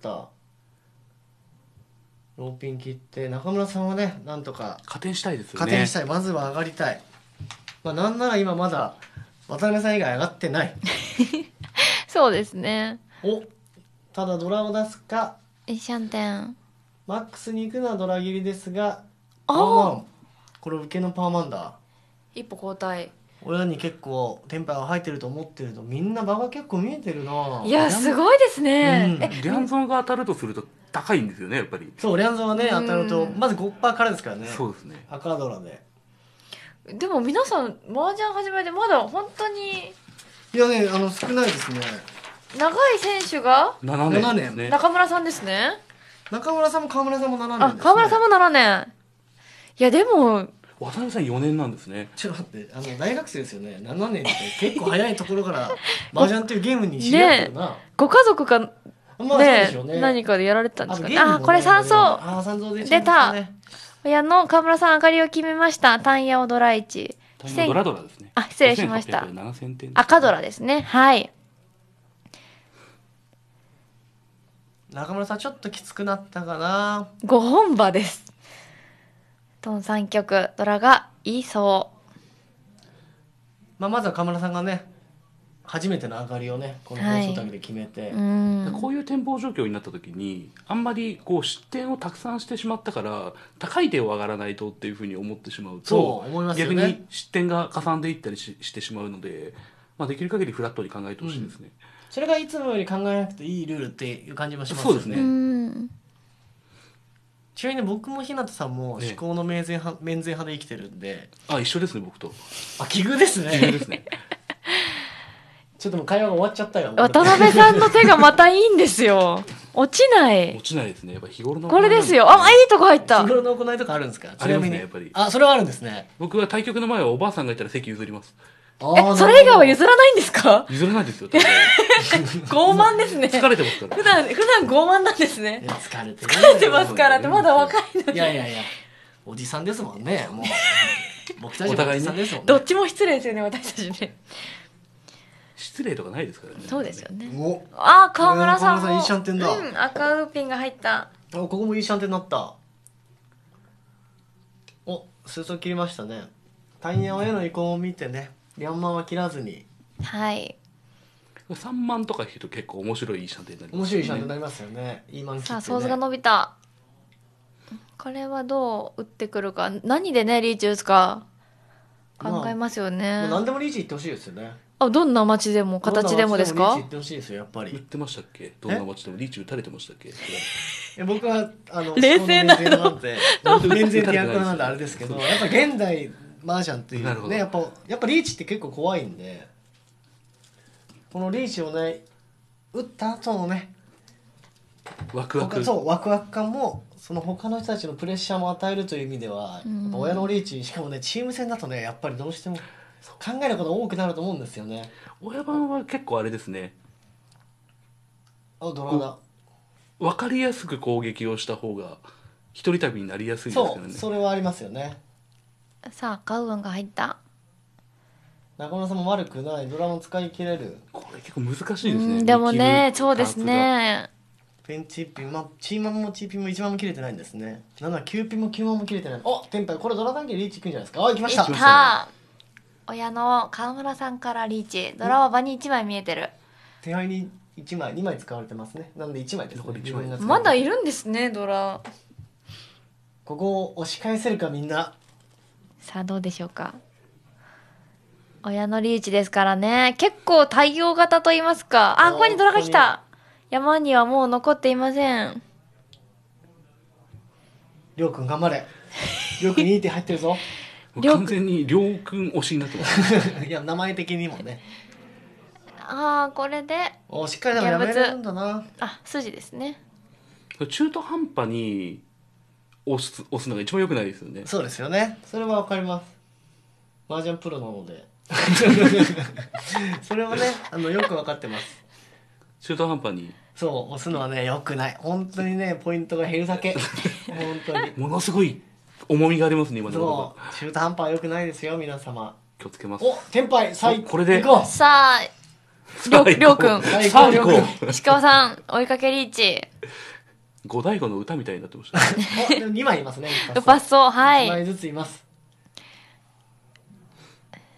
[SPEAKER 2] ローピン切って中村さんはねなんとか
[SPEAKER 3] 加点したいですよね。
[SPEAKER 2] 加点したい。まずは上がりたい。 まあなんなら今まだ渡辺さん以外上がってない
[SPEAKER 1] そうですね。
[SPEAKER 2] お、ただドラを出すか
[SPEAKER 1] イーシャンテン。
[SPEAKER 2] マックスに行くのはドラ切りですが、
[SPEAKER 1] あー
[SPEAKER 2] パーマン、これ受けのパーマンだ。
[SPEAKER 1] 一歩後退。
[SPEAKER 2] 親に結構テンパが入ってると思ってると、みんな場が結構見えてるな。
[SPEAKER 1] いやすごいですね。
[SPEAKER 3] リャンゾンが当たるとすると高いんですよね、やっぱり。
[SPEAKER 2] そう、リャンゾンはね当たるとまず 5% からですからね。
[SPEAKER 3] そうですね。
[SPEAKER 2] 赤ドラで。
[SPEAKER 1] でも皆さん麻雀始めてまだ本当に
[SPEAKER 2] いやね、少ないですね。
[SPEAKER 1] 長い選手が
[SPEAKER 3] 7年ですね。
[SPEAKER 1] 中村さんですね。
[SPEAKER 2] 中村さんも川村さんも7年です、ね。
[SPEAKER 1] 川村さんも7年。いやでも
[SPEAKER 3] 渡辺さん4年なんですね。
[SPEAKER 2] ちょっと待って、大学生ですよね。7年って結構早いところから麻雀っていうゲームに知り合ってるな。
[SPEAKER 1] ご家族か
[SPEAKER 2] まあそうでしょうね。
[SPEAKER 1] 何かでやられてたんですかね。
[SPEAKER 2] あ、
[SPEAKER 1] これ3層。
[SPEAKER 2] 3層
[SPEAKER 1] 出た。親の川村さん上がりを決めました。単ヤオドラ1。
[SPEAKER 3] ドラドラですね。
[SPEAKER 1] あ、失礼しました。赤ドラですね。はい。
[SPEAKER 2] 中村さんちょっときつくなったかな。
[SPEAKER 1] 5本馬です。トン3曲、ドラがいいそう。
[SPEAKER 2] まずは川村さんがね、初めての上がりをね、この放送卓で決めて、
[SPEAKER 3] こういう展望状況になった時にあんまりこう失点をたくさんしてしまったから高い手を上がらないとっていうふうに思ってしまうと、逆に失点がかさんでいったりしてしまうので、できる限りフラットに考えてほしいですね。
[SPEAKER 2] それがいつもより考えなくていいルールっていう感じもしますよね。
[SPEAKER 3] そうですね。
[SPEAKER 2] ちなみに僕も日向さんも思考の面前派で生きてるんで。
[SPEAKER 3] あ、一緒ですね、僕と。
[SPEAKER 2] あ、奇遇ですね。
[SPEAKER 3] 奇遇ですね。
[SPEAKER 2] ちょっともう会話が終わっちゃったよ。
[SPEAKER 1] 渡辺さんの手がまたいいんですよ。落ちない。
[SPEAKER 3] 落ちないですね。やっぱ日頃の。
[SPEAKER 1] これですよ。あ、いいとこ入った。
[SPEAKER 2] 日頃の行いとかあるんですか。
[SPEAKER 3] ありますね、やっぱり。
[SPEAKER 2] あ、それはあるんですね。
[SPEAKER 3] 僕は対局の前はおばあさんがいたら席譲ります。
[SPEAKER 1] それ以外は譲らないんですか。
[SPEAKER 3] 譲らないですよ。
[SPEAKER 1] 傲慢ですね。
[SPEAKER 3] 疲れてますから。
[SPEAKER 1] 普段傲慢なんですね。
[SPEAKER 2] 疲れ
[SPEAKER 1] てますからってまだ若いのに。
[SPEAKER 2] いやおじさんですもんね。もう僕たちもおじさんですもんね。
[SPEAKER 1] どっちも失礼ですよね、私たちね。
[SPEAKER 3] 失礼とかないですからね。
[SPEAKER 1] そうですよね。
[SPEAKER 2] あ、
[SPEAKER 1] 川村さんも
[SPEAKER 2] いいシャンテンだ。
[SPEAKER 1] 赤ウーピンが入った。
[SPEAKER 2] ここもいいシャンテンになった。お、数層切りましたね。単ヤオへの移行を見てね、リャンマンは切らずに。
[SPEAKER 1] はい。
[SPEAKER 3] 3万とか引くと結構面白いいいシャンテンになります。
[SPEAKER 2] 面白いシャンテンになりますよね。いいマン切ってね。
[SPEAKER 1] さあ、ソーズが伸びた。これはどう打ってくるか、何でねリーチ打つか考えますよね。
[SPEAKER 2] 何でもリーチいってほしいですよね。
[SPEAKER 1] あ、どんな街でも形でもですか。
[SPEAKER 2] リーチいってほしいですよ、やっぱり。
[SPEAKER 3] 打ってましたっけ。どんな街でもリーチ打たれてましたっけ。
[SPEAKER 2] 僕は
[SPEAKER 1] 冷静な
[SPEAKER 2] ので面前って役なんであれですけど、やっぱ現代マージャンっていうね、やっぱリーチって結構怖いんで、このリーチをね打った後のね
[SPEAKER 3] ワクワク
[SPEAKER 2] 感もその他の人たちのプレッシャーも与えるという意味では、やっぱ親のリーチ、しかもねチーム戦だとねやっぱりどうしても考えることが多くなると思うんですよね。
[SPEAKER 3] 親番は結構あれですね。
[SPEAKER 2] ドラだ。
[SPEAKER 3] 分かりやすく攻撃をした方が一人旅になりやすいですからね。
[SPEAKER 2] それはありますよね。
[SPEAKER 1] さあカウアンが入った。
[SPEAKER 2] 中村さんも悪くない。ドラも使い切れる。
[SPEAKER 3] これ結構難しいですね。
[SPEAKER 1] でもね、そうですね。
[SPEAKER 2] ペンチッピン、チーマンもチーピンも1万も切れてないんですね。なんなら9ピンも9万も切れてない。お、テンパイ、これドラ関係リーチいくんじゃないですか。あ、行きました。
[SPEAKER 1] いった。親の川村さんからリーチ。ドラは場に1枚見えてる。
[SPEAKER 2] 手配に1枚、2枚使われてますね。なんで1枚ですね。
[SPEAKER 1] まだいるんですね、ドラ。
[SPEAKER 2] ここを押し返せるかみんな。
[SPEAKER 1] さあどうでしょうか。親のリーチですからね。結構対応型と言いますか。あ、ここにドラが来た。山にはもう残っていません。
[SPEAKER 2] りょうくん頑張れ。りょうくん2手入ってるぞ。
[SPEAKER 3] 完全にりょうくん推しになってます。
[SPEAKER 2] いや名前的にもね。
[SPEAKER 1] ああ、これで
[SPEAKER 2] しっかりでもやめるんだな。
[SPEAKER 1] あ、筋ですね。
[SPEAKER 3] 中途半端に押すのが一番良くないですよね。
[SPEAKER 2] そうですよね。それはわかります。麻雀プロなのでそれはねよく分かってます。
[SPEAKER 3] 中途半端に
[SPEAKER 2] そう押すのはね良くない。本当にねポイントが減るだけ本当に
[SPEAKER 3] ものすごい重みがありますね今のところ。
[SPEAKER 2] そう中途半端は良くないですよ皆様。
[SPEAKER 3] 気をつけます。
[SPEAKER 2] お、テンパイ最
[SPEAKER 3] これで
[SPEAKER 1] さありょうくん石川さん追いかけリーチ。
[SPEAKER 3] 五醍醐の歌みたいになってました
[SPEAKER 2] ね。でも2枚いますね。
[SPEAKER 1] ウパッソ、はい。
[SPEAKER 2] 2枚ずついます。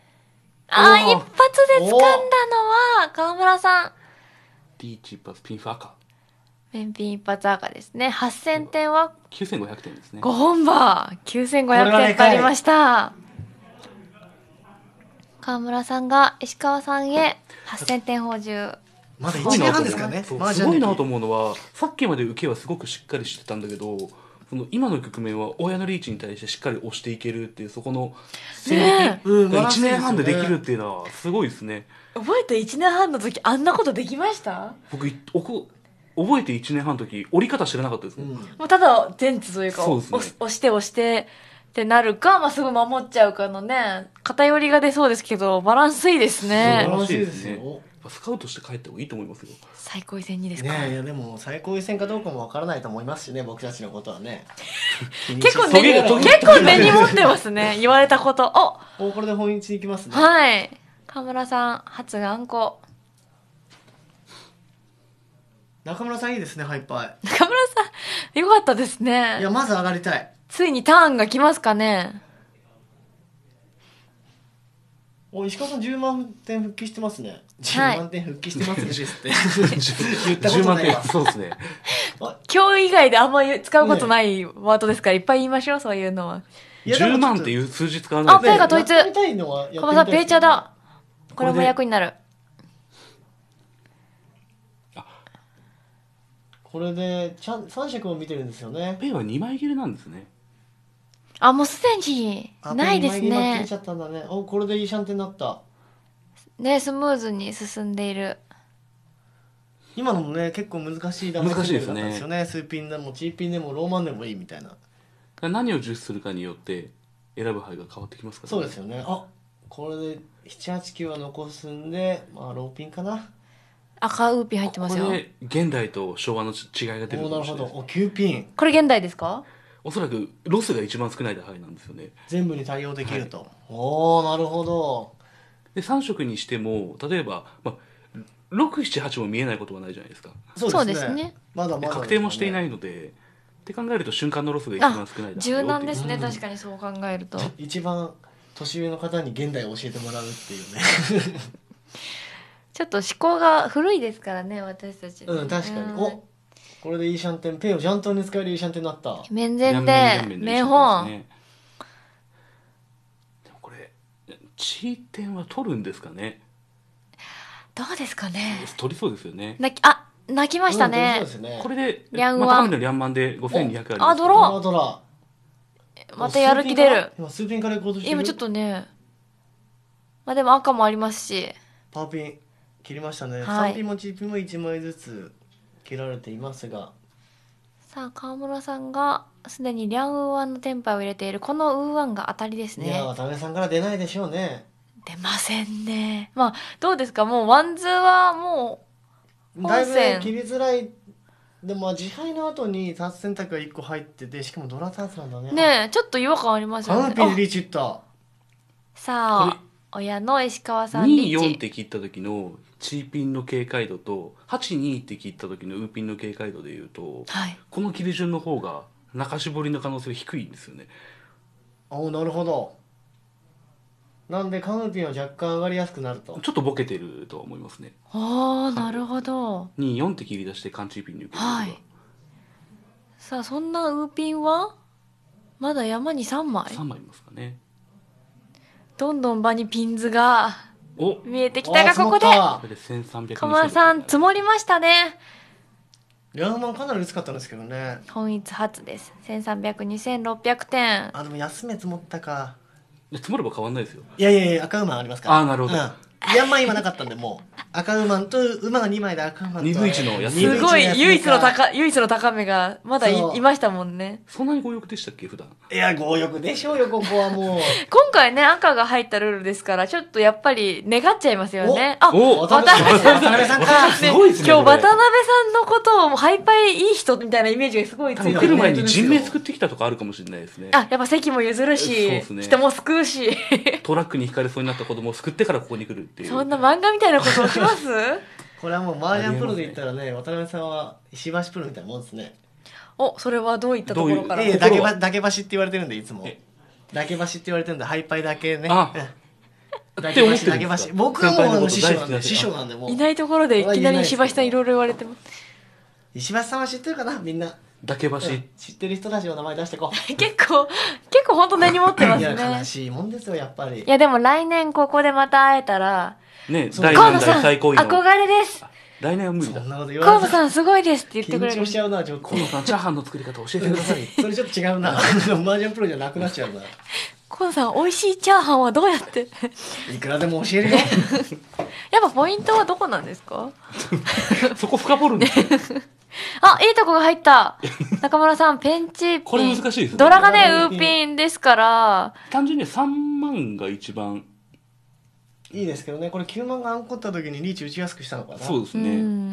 [SPEAKER 1] あー、一発で掴んだのは川村さん。
[SPEAKER 3] リーチ一発ピンフ赤。
[SPEAKER 1] 面ピン一発赤ですね。8000点は
[SPEAKER 3] 9500点ですね。
[SPEAKER 1] 5本馬9500点とありました。川村さんが石川さんへ8000点報酬。
[SPEAKER 2] まだ1年半ですからね。
[SPEAKER 3] すごいなと思うのは、さっきまで受けはすごくしっかりしてたんだけど、その今の局面は親のリーチに対してしっかり押していけるっていう、そこの
[SPEAKER 1] ね
[SPEAKER 3] 1年半でできるっていうのはすごいですね。
[SPEAKER 1] 覚えて1年半の時あんなことできました？
[SPEAKER 3] 僕覚えて1年半の時折り方知らなかったですね。
[SPEAKER 1] もうただ前置というか、
[SPEAKER 3] そうですね、
[SPEAKER 1] 押してってなるか、まあ、すぐ守っちゃうかのね、偏りが出そうですけど、バランスいいですね。
[SPEAKER 3] バランスいいですね。スカウトして帰った方がいいと思いますよ。
[SPEAKER 1] 最高位戦にですか？
[SPEAKER 2] ね、いやでも最高位戦かどうかもわからないと思いますしね、僕たちのことはね。
[SPEAKER 1] 結構根に持ってますね、言われたこと。
[SPEAKER 2] お、これで本一いきますね。
[SPEAKER 1] はい。川村さん、初があんこ。
[SPEAKER 2] 中村さんいいですね、ハイパイ。
[SPEAKER 1] 中村さん、よかったですね。
[SPEAKER 2] いや、まず上がりたい。
[SPEAKER 1] ついにターンが来ますかね。
[SPEAKER 2] お、石川さん10万点復帰してますね。10万点復帰してますねですって言ったことないわ。
[SPEAKER 3] そうですね。
[SPEAKER 1] 今日以外であんまり使うことないワードですから、いっぱい言いましょう、そういうのは。
[SPEAKER 3] 10万っていう数字使わない
[SPEAKER 1] で。あ、ペイが統一。小林さん、ペイチャだ。これも役になる。
[SPEAKER 2] これで3色を見てるんですよね。
[SPEAKER 3] ペイは2枚切れなんですね。
[SPEAKER 1] あ、もうすでにないですね。
[SPEAKER 2] 2枚切れちゃったんだね。お、これでいいシャンテンになった。
[SPEAKER 1] ね、スムーズに進んでいる。
[SPEAKER 2] 今のもね、結構難しいダメ
[SPEAKER 3] 難しいですね。
[SPEAKER 2] ですよね。数ピンでもチーピンでもローマンでもいいみたいな。
[SPEAKER 3] 何を重視するかによって選ぶ牌が変わってきますから
[SPEAKER 2] ね。そうですよね。あ、これで7、8、9は残すんで、まあローピンかな。
[SPEAKER 1] 赤ウーピン入ってますよ。
[SPEAKER 3] これ現代と昭和の違いが出るかもしれない。
[SPEAKER 2] なるほど。お、9ピン。
[SPEAKER 1] これ現代ですか？
[SPEAKER 3] おそらくロスが一番少ない牌なんですよね。
[SPEAKER 2] 全部に対応できると。はい、おー、なるほど。
[SPEAKER 3] で3色にしても例えば、6、7、8も見えないことはないじゃないですか。
[SPEAKER 1] そうですね。
[SPEAKER 2] まだまだ、ね、
[SPEAKER 3] 確定もしていないのでって考えると瞬間のロスが一番少ないだ
[SPEAKER 1] 柔軟ですね、確かにそう考えると。
[SPEAKER 2] 一番年上の方に現代を教えてもらうっていうね
[SPEAKER 1] ちょっと思考が古いですからね、私たち、ね。
[SPEAKER 2] うん、確かに。お、これでいいシャンテン、ペイをジャントンに使えるいいシャンテンになった。
[SPEAKER 1] 面前で名本。
[SPEAKER 3] でもこれチーテンは取るんですかね。
[SPEAKER 1] どうですかね。
[SPEAKER 3] 取りそうですよね。
[SPEAKER 1] 泣きましたね。
[SPEAKER 3] これで
[SPEAKER 1] リャンワン、
[SPEAKER 3] 高値のリャンマンで5200あります。
[SPEAKER 1] あ、ドロー。またやる気出る。
[SPEAKER 2] 今数ピンから行こうとしてる。
[SPEAKER 1] 今ちょっとね。まあでも赤もありますし。
[SPEAKER 2] パーピン切りましたね。3ピンもチーピンも1枚ずつ切られていますが。
[SPEAKER 1] さあ、川村さんがすでにリャンウーワンのテンパを入れている。このウーワンが当たりですね。
[SPEAKER 2] いや、渡辺さんから出ないでしょうね。
[SPEAKER 1] 出ませんね。まあどうですか、もうワンズはもう
[SPEAKER 2] だいぶ切りづらい。でも自敗の後にタツ選択が1個入ってて、しかもドラタツなんだね。
[SPEAKER 1] ねえ、ちょっと違和感ありますよね。
[SPEAKER 2] カウンピンでリーチいった。
[SPEAKER 1] さあ、親の石川さんリーチ。
[SPEAKER 3] 2、4って切った時のチーピンの警戒度と8、2って切った時のウーピンの警戒度でいうと、
[SPEAKER 1] はい、
[SPEAKER 3] この切り順の方が中絞りの可能性が低いんですよね。
[SPEAKER 2] お、なるほど。なんでカウンピンは若干上がりやすくなると。
[SPEAKER 3] ちょっとボケてるとは思いますね。
[SPEAKER 1] ああ、なるほど。
[SPEAKER 3] 2、4って切り出してカンチーピンに受ける。
[SPEAKER 1] はい。さあ、そんなウーピンはまだ山に3枚。
[SPEAKER 3] 3枚いますかね。
[SPEAKER 1] どんどん場にピンズが見えてきたが、ここで川村さん積もりましたね。
[SPEAKER 2] リャンマンかなり薄かったんですけどね。
[SPEAKER 1] 本一初です。1300、2600点。
[SPEAKER 2] あ、でも安め積もったか。
[SPEAKER 3] 積もれば変わんないですよ。
[SPEAKER 2] いやいやいや、赤馬ありますから。
[SPEAKER 3] あ、なるほど。
[SPEAKER 2] リャンマン今なかったんで、もう赤馬と馬が2枚で赤馬と
[SPEAKER 3] 2分1の安
[SPEAKER 1] め。すごい唯一の高めがまだ いましたもんね。
[SPEAKER 3] そんなに強欲でしたっけ普段。
[SPEAKER 2] いや、強欲でしょうよ、ここはもう。
[SPEAKER 1] 今回ね、赤が入ったルールですからちょっとやっぱり願っちゃいますよね。あ、
[SPEAKER 2] 渡辺さんか。
[SPEAKER 1] すごいですね。今日渡辺さんのことをハイパイいい人みたいなイメージがすごい強い。
[SPEAKER 3] 来る前に人名作ってきたとかあるかもしれないですね。
[SPEAKER 1] あ、やっぱ席も譲るし、人も救うし。
[SPEAKER 3] トラックにひかれそうになった子供を救ってからここに来るっていう。
[SPEAKER 1] そんな漫画みたいなこと起きます？
[SPEAKER 2] これはもう麻雀プロで言ったらね、渡辺さんは石橋プロみたいなもんですね。
[SPEAKER 1] お、それはどういったところから？
[SPEAKER 2] だけ橋って言われてるんで、いつも。だけ橋って言われてるんで、ハイパイだけね。
[SPEAKER 3] って思ってるんですか？
[SPEAKER 2] 僕はもう師匠なんでもう
[SPEAKER 11] いないところでいきなり石橋さんいろいろ言われても
[SPEAKER 2] 石橋さんは知ってるかなみんな。
[SPEAKER 3] だけ橋、
[SPEAKER 2] 知ってる人たちの名前出してこう。
[SPEAKER 11] 結構本当根に持ってますね。
[SPEAKER 2] いや悲しいもんですよやっぱり。
[SPEAKER 11] いやでも来年ここでまた会えたら
[SPEAKER 3] ね、第何代最高位の
[SPEAKER 11] 憧れです。
[SPEAKER 3] 来年は無理だ。
[SPEAKER 11] 河野さんすごいですって言ってくれる。
[SPEAKER 2] 緊張しちゃうなちょっと。
[SPEAKER 3] 河野さんチャーハンの作り方教えてください。
[SPEAKER 2] それちょっと違うな。マージャンプロじゃなくなっちゃうな。
[SPEAKER 11] 河野さん美味しいチャーハンはどうやって？
[SPEAKER 2] いくらでも教えるよ。
[SPEAKER 11] やっぱポイントはどこなんですか？
[SPEAKER 3] そこ深掘るんですよ。
[SPEAKER 11] あ、いいとこが入った。中村さん、ペンチピン。
[SPEAKER 3] これ難しいですね。
[SPEAKER 11] ドラがね、ウーピンですから。
[SPEAKER 3] 単純に3万が一番
[SPEAKER 2] いいですけどね。これ9万がアンコった時にリーチ打ちやすくしたのかな。
[SPEAKER 3] そうですね。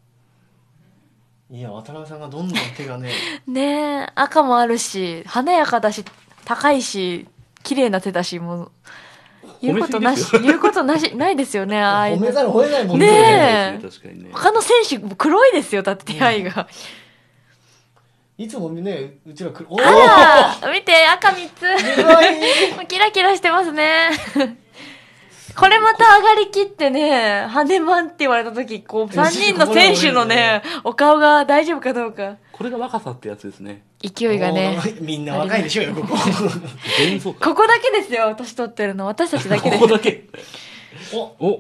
[SPEAKER 2] いや、渡辺さんがどんどん手がね。
[SPEAKER 11] ねえ、赤もあるし、華やかだし、高いし、綺麗な手だし、もう。言うことなし、ないですよね、ああいう。
[SPEAKER 2] 褒めざるを得ないもんね。
[SPEAKER 11] ねえ。他の選手黒いですよ、だって手合いが。
[SPEAKER 2] いつもね、うちら
[SPEAKER 11] あら見て、赤3つ。キラキラしてますね。これまた上がりきってね、ハネマンって言われた時、こう、3人の選手のね、お顔が大丈夫かどうか。
[SPEAKER 3] これが若さってやつですね。
[SPEAKER 11] 勢いがね。
[SPEAKER 2] みんな若いでしょよ、ここ。
[SPEAKER 11] ここだけですよ、年取ってるの。私たちだけです。
[SPEAKER 3] ここだけ。
[SPEAKER 2] ノ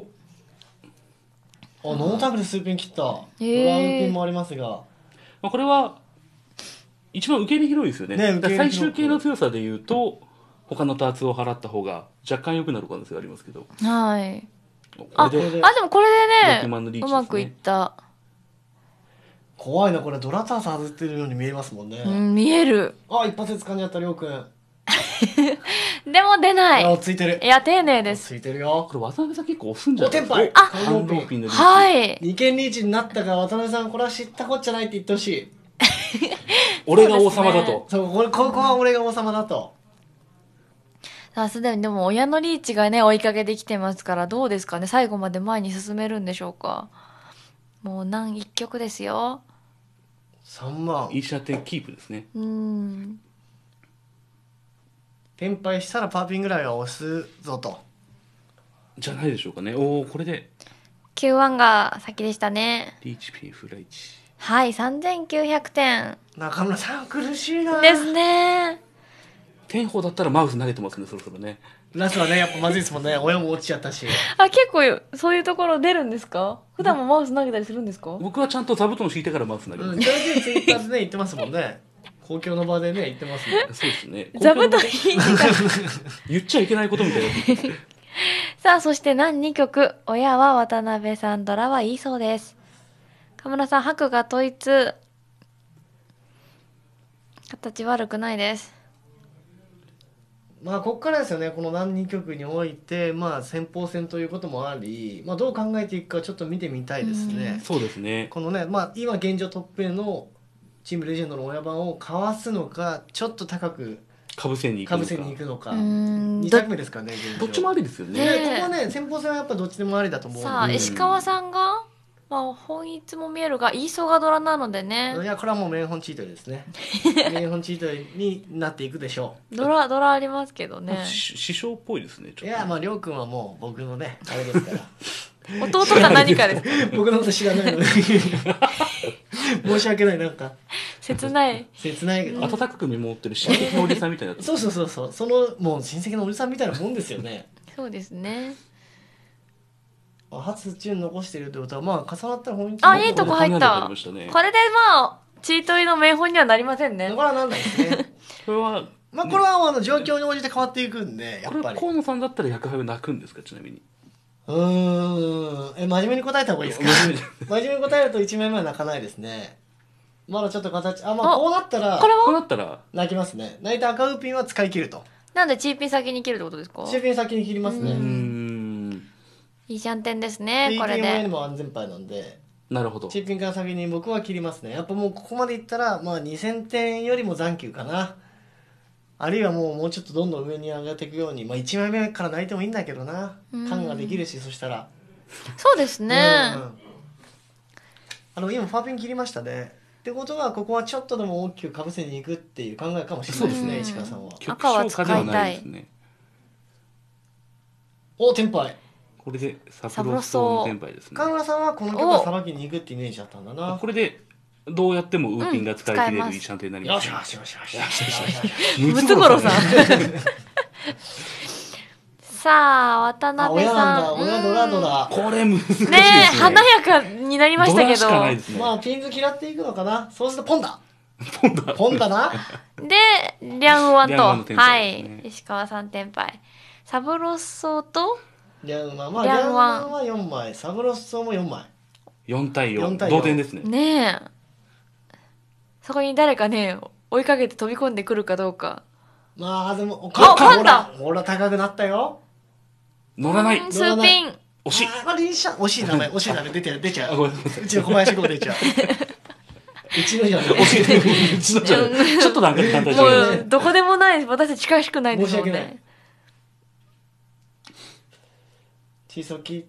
[SPEAKER 2] ータグで数ピン切った。ドラウンピンもありますが。
[SPEAKER 3] これは、一番受け入れ広いですよね。最終形の強さで言うと、他のターツを払った方が若干良くなる可能性がありますけど。
[SPEAKER 11] はい。でもこれでね、うまくいった。
[SPEAKER 2] 怖いな、これドラタース外ってるように見えますもんね。
[SPEAKER 11] 見える。
[SPEAKER 2] 一発で掴んじゃったりょうくん。
[SPEAKER 11] でも出ない。
[SPEAKER 2] 落ち着いてる。
[SPEAKER 11] いや、丁寧です。
[SPEAKER 2] 落ち着いてるよ。
[SPEAKER 3] これ渡辺さん結構押すんじゃないですか？
[SPEAKER 2] テンパイ。
[SPEAKER 11] はい。
[SPEAKER 2] 2件リーチになったから渡辺さんこれは知ったこっちゃないって言ってほしい。
[SPEAKER 3] 俺が王様だと。
[SPEAKER 2] そう、ここは俺が王様だと。
[SPEAKER 11] すでにでも親のリーチがね追いかけてきてますからどうですかね、最後まで前に進めるんでしょうか。もう何一局ですよ。
[SPEAKER 2] 3万
[SPEAKER 3] いい射程キープですね。
[SPEAKER 2] テンパイしたらパーピンぐらいは押すぞと
[SPEAKER 3] じゃないでしょうかね。これで
[SPEAKER 11] 9-1が先でしたね。
[SPEAKER 3] リーチピンフライチ、
[SPEAKER 11] はい、3900点。
[SPEAKER 2] 中村さん苦しいな
[SPEAKER 11] ですね。
[SPEAKER 3] 天宝だったらマウス投げてますね、そろそろね。
[SPEAKER 2] ラスはねやっぱまずいですもんね。親も落ちちゃったし。
[SPEAKER 11] 結構そういうところ出るんですか？普段もマウス投げたりするんですか？
[SPEAKER 3] 僕はちゃんと座布団敷いてからマウス投げます。
[SPEAKER 2] ツイッターでね言ってますもんね。公共の場でね言ってますね。
[SPEAKER 3] そうですね。
[SPEAKER 11] 座布団敷いてから
[SPEAKER 3] 言っちゃいけないことみたいな。
[SPEAKER 11] さあ、そして何2局、親は渡辺さん、ドラはいいそうです。河村さん、白が統一。形悪くないです。
[SPEAKER 2] ここからですよね。この何2局において先鋒戦ということもあり、どう考えていくかちょっと見てみたいですね。
[SPEAKER 3] そうですね。
[SPEAKER 2] このね今現状トップへのチームレジェンドの親番をかわすのか、ちょっと高く
[SPEAKER 3] かぶせに行くのか。
[SPEAKER 2] 2作目ですかね。
[SPEAKER 3] どっちもありですよね。
[SPEAKER 2] ここはね先鋒戦はやっぱどっちでもありだと思う。
[SPEAKER 11] さあ、石川さんが本一も見えるがイーソがドラなのでね。
[SPEAKER 2] いや、これはもうメンホンチートですね。メンホンチートになっていくでしょ
[SPEAKER 11] う。ドラありますけどね。
[SPEAKER 3] 師匠っぽいですね。
[SPEAKER 2] いや、りょうくんはもう僕のねあれですから。
[SPEAKER 11] 弟か何かですか？
[SPEAKER 2] 僕のこと知らないので申し訳ない。なんか
[SPEAKER 11] 切ない
[SPEAKER 3] 温かく見守ってる親戚のおじさんみたいな。
[SPEAKER 2] そうそのもう親戚のおじさんみたいなもんですよね。
[SPEAKER 11] そうですね。
[SPEAKER 2] 初チューン残してるってことは重なったら本
[SPEAKER 11] 一いいとこ入った。これでチートイの名本にはなりませんね。
[SPEAKER 2] これはなんないですね。
[SPEAKER 3] これは
[SPEAKER 2] これは状況に応じて変わっていくんで、やっぱり。
[SPEAKER 3] これ河野さんだったら100杯泣くんですか、ちなみに。
[SPEAKER 2] 真面目に答えた方がいいですか？真面目に答えると1枚目は泣かないですね。まだちょっと形こうなったら泣きますね。泣いた赤ウーピンは使い切ると。
[SPEAKER 11] なんでチーピン先に切るってことですか？
[SPEAKER 2] チーピン先に切りますね。
[SPEAKER 11] いいシャンテンですね、これで。
[SPEAKER 2] チーピンよりも安全牌なんで。
[SPEAKER 3] なるほど。
[SPEAKER 2] チーピンから先に僕は切りますね。やっぱもうここまでいったら2000点よりも残球かな。あるいはもうちょっとどんどん上に上がっていくように、1枚目から泣いてもいいんだけどな。感ができるし、そしたら。
[SPEAKER 11] そうですね。
[SPEAKER 2] 今ファーピン切りましたね。ってことはここはちょっとでも大きくかぶせに行くっていう考えかもしれないですね、石川さんは。
[SPEAKER 11] 赤は使いたい。
[SPEAKER 2] お、テンパイ。
[SPEAKER 3] これでサブロッソのテンパイですね。
[SPEAKER 2] 川村さんはこの曲をさばきに行くってイメージだったんだな。
[SPEAKER 3] これでどうやってもウーピンが使い切れるいいシャンテになります。
[SPEAKER 2] よしよしよしよし。
[SPEAKER 11] ムツゴロウさん。さあ、渡辺さん。
[SPEAKER 2] 親なんだ、親ドラドラ。
[SPEAKER 3] これ難しいですね。
[SPEAKER 11] ねえ、華やかになりましたけど。
[SPEAKER 2] まあ、ピンズ嫌っていくのかな。そうするとポンだ。ポンだな。
[SPEAKER 11] で、リャンワンと、はい、石川さんテンパイ。サブロッソと、
[SPEAKER 2] リャンワンは4枚、サブロッソも4枚。
[SPEAKER 3] 4対4、同点ですね。
[SPEAKER 11] ねえ。そこに誰かね、追いかけて飛び込んでくるかどうか。
[SPEAKER 2] まあ、でも、
[SPEAKER 11] パンダ
[SPEAKER 2] ほら高くなったよ。
[SPEAKER 3] 乗らない。
[SPEAKER 11] スーピン。
[SPEAKER 3] 惜しい。
[SPEAKER 2] 惜しい名前、惜しい名前出ちゃう。うちの小林5出ちゃう。うちのじゃない。
[SPEAKER 3] うちのじゃない。ちょっとなんか簡単
[SPEAKER 11] もう、どこでもない、私たち近しくないですもんね。申し訳ない。
[SPEAKER 2] チーソー切って、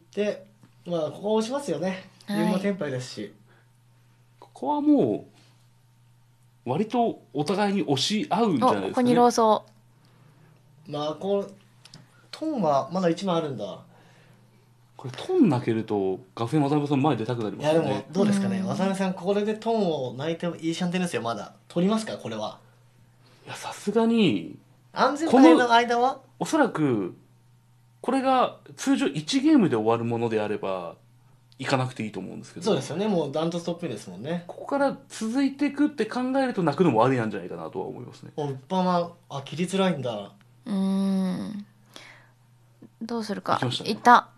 [SPEAKER 2] まあ、ここ押しますよね。ユーマテンパイですし。
[SPEAKER 3] ここはもう、割とお互いに押し合うんじゃないですかね。
[SPEAKER 11] ここにローソ
[SPEAKER 2] ー。まあ、トンはまだ1枚あるんだ。
[SPEAKER 3] これトン泣けるとガフェン渡辺さん前出たくなりますね。
[SPEAKER 2] いやでもどうですかね、渡辺さんこれでトンを泣いてもいいシャンテンですよ。まだ取りますかこれは。
[SPEAKER 3] いやさすがに
[SPEAKER 2] 安全帯の間は
[SPEAKER 3] おそらくこれが通常1ゲームで終わるものであれば行かなくていいと思うんですけど。
[SPEAKER 2] そうですよね、もうダントツトップですもんね。
[SPEAKER 3] ここから続いていくって考えると泣くのもありなんじゃないかなとは思いますね。
[SPEAKER 2] 一般は切りづらいんだ。
[SPEAKER 11] どうするか。いった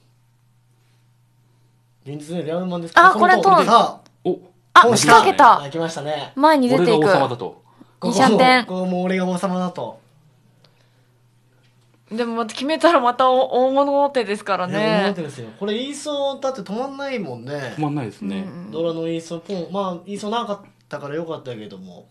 [SPEAKER 2] 現実ね、リャウマンです
[SPEAKER 11] か。あ、これはトン。
[SPEAKER 2] お、
[SPEAKER 11] 仕掛けた。
[SPEAKER 2] 来ましたね。
[SPEAKER 11] 前に出ていく。
[SPEAKER 3] 俺が王様だと。
[SPEAKER 11] 2シャンテン。
[SPEAKER 2] ここも俺が王様だと。
[SPEAKER 11] でも決めたらまた大物手ですからね。
[SPEAKER 2] 大物手ですよ。これイーソーだって止まんないもんね。
[SPEAKER 3] 止まんないですね。
[SPEAKER 2] ドラのイーソーポン、まあイーソーなかったからよかったけども。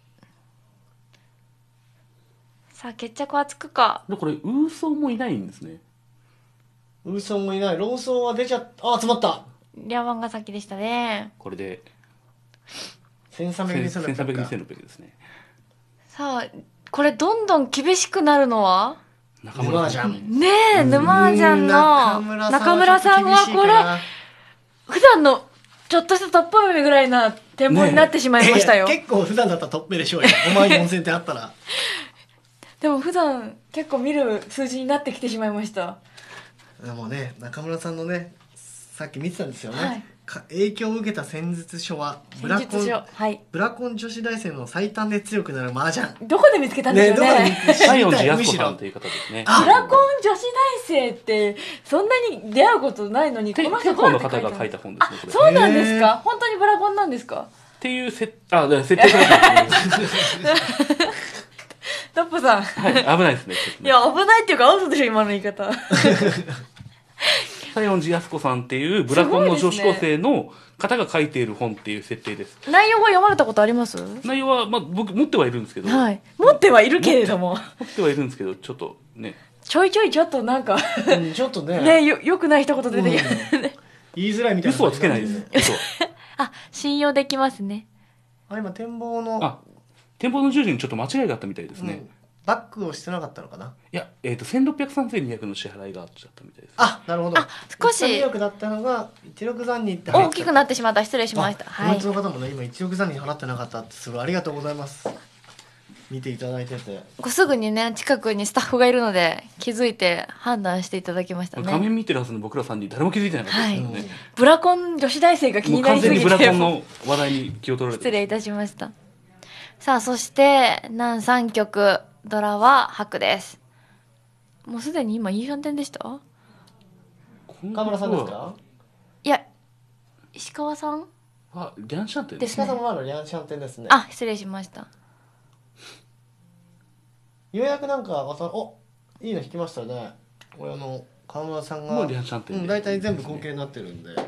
[SPEAKER 11] さあ決着はつくか。
[SPEAKER 3] これウーソーもいないんですね。
[SPEAKER 2] ウーソーもいない。ローソーは出ちゃった。詰まった。
[SPEAKER 11] リャワンが先でしたね。
[SPEAKER 3] これで
[SPEAKER 2] 1300、
[SPEAKER 3] 2600ですね。
[SPEAKER 11] さあこれどんどん厳しくなるのは
[SPEAKER 2] 中村ちゃん。
[SPEAKER 11] ねえ、沼ちゃんの中村さんはこれ普段のちょっとしたトップ目ぐらいな展望になってしまいましたよ。
[SPEAKER 2] 結構普段だったらトップ目でしょうよ。5万4000点あったら。
[SPEAKER 11] でも普段結構見る数字になってきてしまいました。
[SPEAKER 2] でもね、中村さんのね、さっき見てたんですよね。はい、影響を受けた戦術書はブラコン女子大生の最短で強くなる麻雀。
[SPEAKER 11] どこで見つけたんですかね。
[SPEAKER 3] 西園寺康子さんという方ですね。
[SPEAKER 11] ブラコン女子大生ってそんなに出会うことないのに、この人
[SPEAKER 3] どうやって書いたの？の方が書いた本ですね。これ。
[SPEAKER 11] そうなんですか。本当にブラコンなんですか。
[SPEAKER 3] っていう設定されてます。
[SPEAKER 11] トップさん。
[SPEAKER 3] はい、危ないですね。
[SPEAKER 11] いや、危ないっていうかアウトでしょ今の言い方。
[SPEAKER 3] 西園寺康子さんっていうブラコンの女子高生の方が書いている本っていう設定です。
[SPEAKER 11] 内容は読まれたことあります？
[SPEAKER 3] 内容はまあ僕持ってはいるんですけど。
[SPEAKER 11] はい。持ってはいるけれども。
[SPEAKER 3] 持ってはいるんですけどちょっとね。
[SPEAKER 11] ちょいちょいちょっとなんか
[SPEAKER 2] ちょっとね。
[SPEAKER 11] ねよくない一言出てきて。
[SPEAKER 2] 言いづらいみたいな。
[SPEAKER 3] 嘘はつけないです。嘘は。
[SPEAKER 11] あ、信用できますね。
[SPEAKER 2] 今展望の
[SPEAKER 3] 十字にちょっと間違いがあったみたいですね。
[SPEAKER 2] バックをしてなかったのかな。
[SPEAKER 3] いや、1600、3200の支払いがあっちゃったみたいです。
[SPEAKER 2] あ、なるほど。
[SPEAKER 11] 少し
[SPEAKER 2] 1600だったのが16残にって
[SPEAKER 11] 大きくなってしまった。失礼しました。
[SPEAKER 2] はい。この方もね、今16残に払ってなかったってすごいありがとうございます。見ていただいてて。
[SPEAKER 11] すぐにね近くにスタッフがいるので気づいて判断していただきましたね。
[SPEAKER 3] 画面見てるはずの僕らさんに誰も気づいてなかったですよね。
[SPEAKER 11] ブラコン女子大生が気になりすぎて。
[SPEAKER 3] 完全にブラコンの話題に気を取られて。
[SPEAKER 11] 失礼いたしました。さあそして南3曲。ドラは白です。もうすでに今いいシャンテンでした？
[SPEAKER 2] 川村さんですか？
[SPEAKER 11] いや、石川さん？
[SPEAKER 3] あ、リャンシャンテン
[SPEAKER 2] ですね。石川さんもリャンシャンテンですね。
[SPEAKER 11] あ、失礼しました。
[SPEAKER 2] ようやくなんかいいの弾きましたね。川村さんが
[SPEAKER 3] もうリャンシャンテン。
[SPEAKER 2] 大体全部合計になってるんで。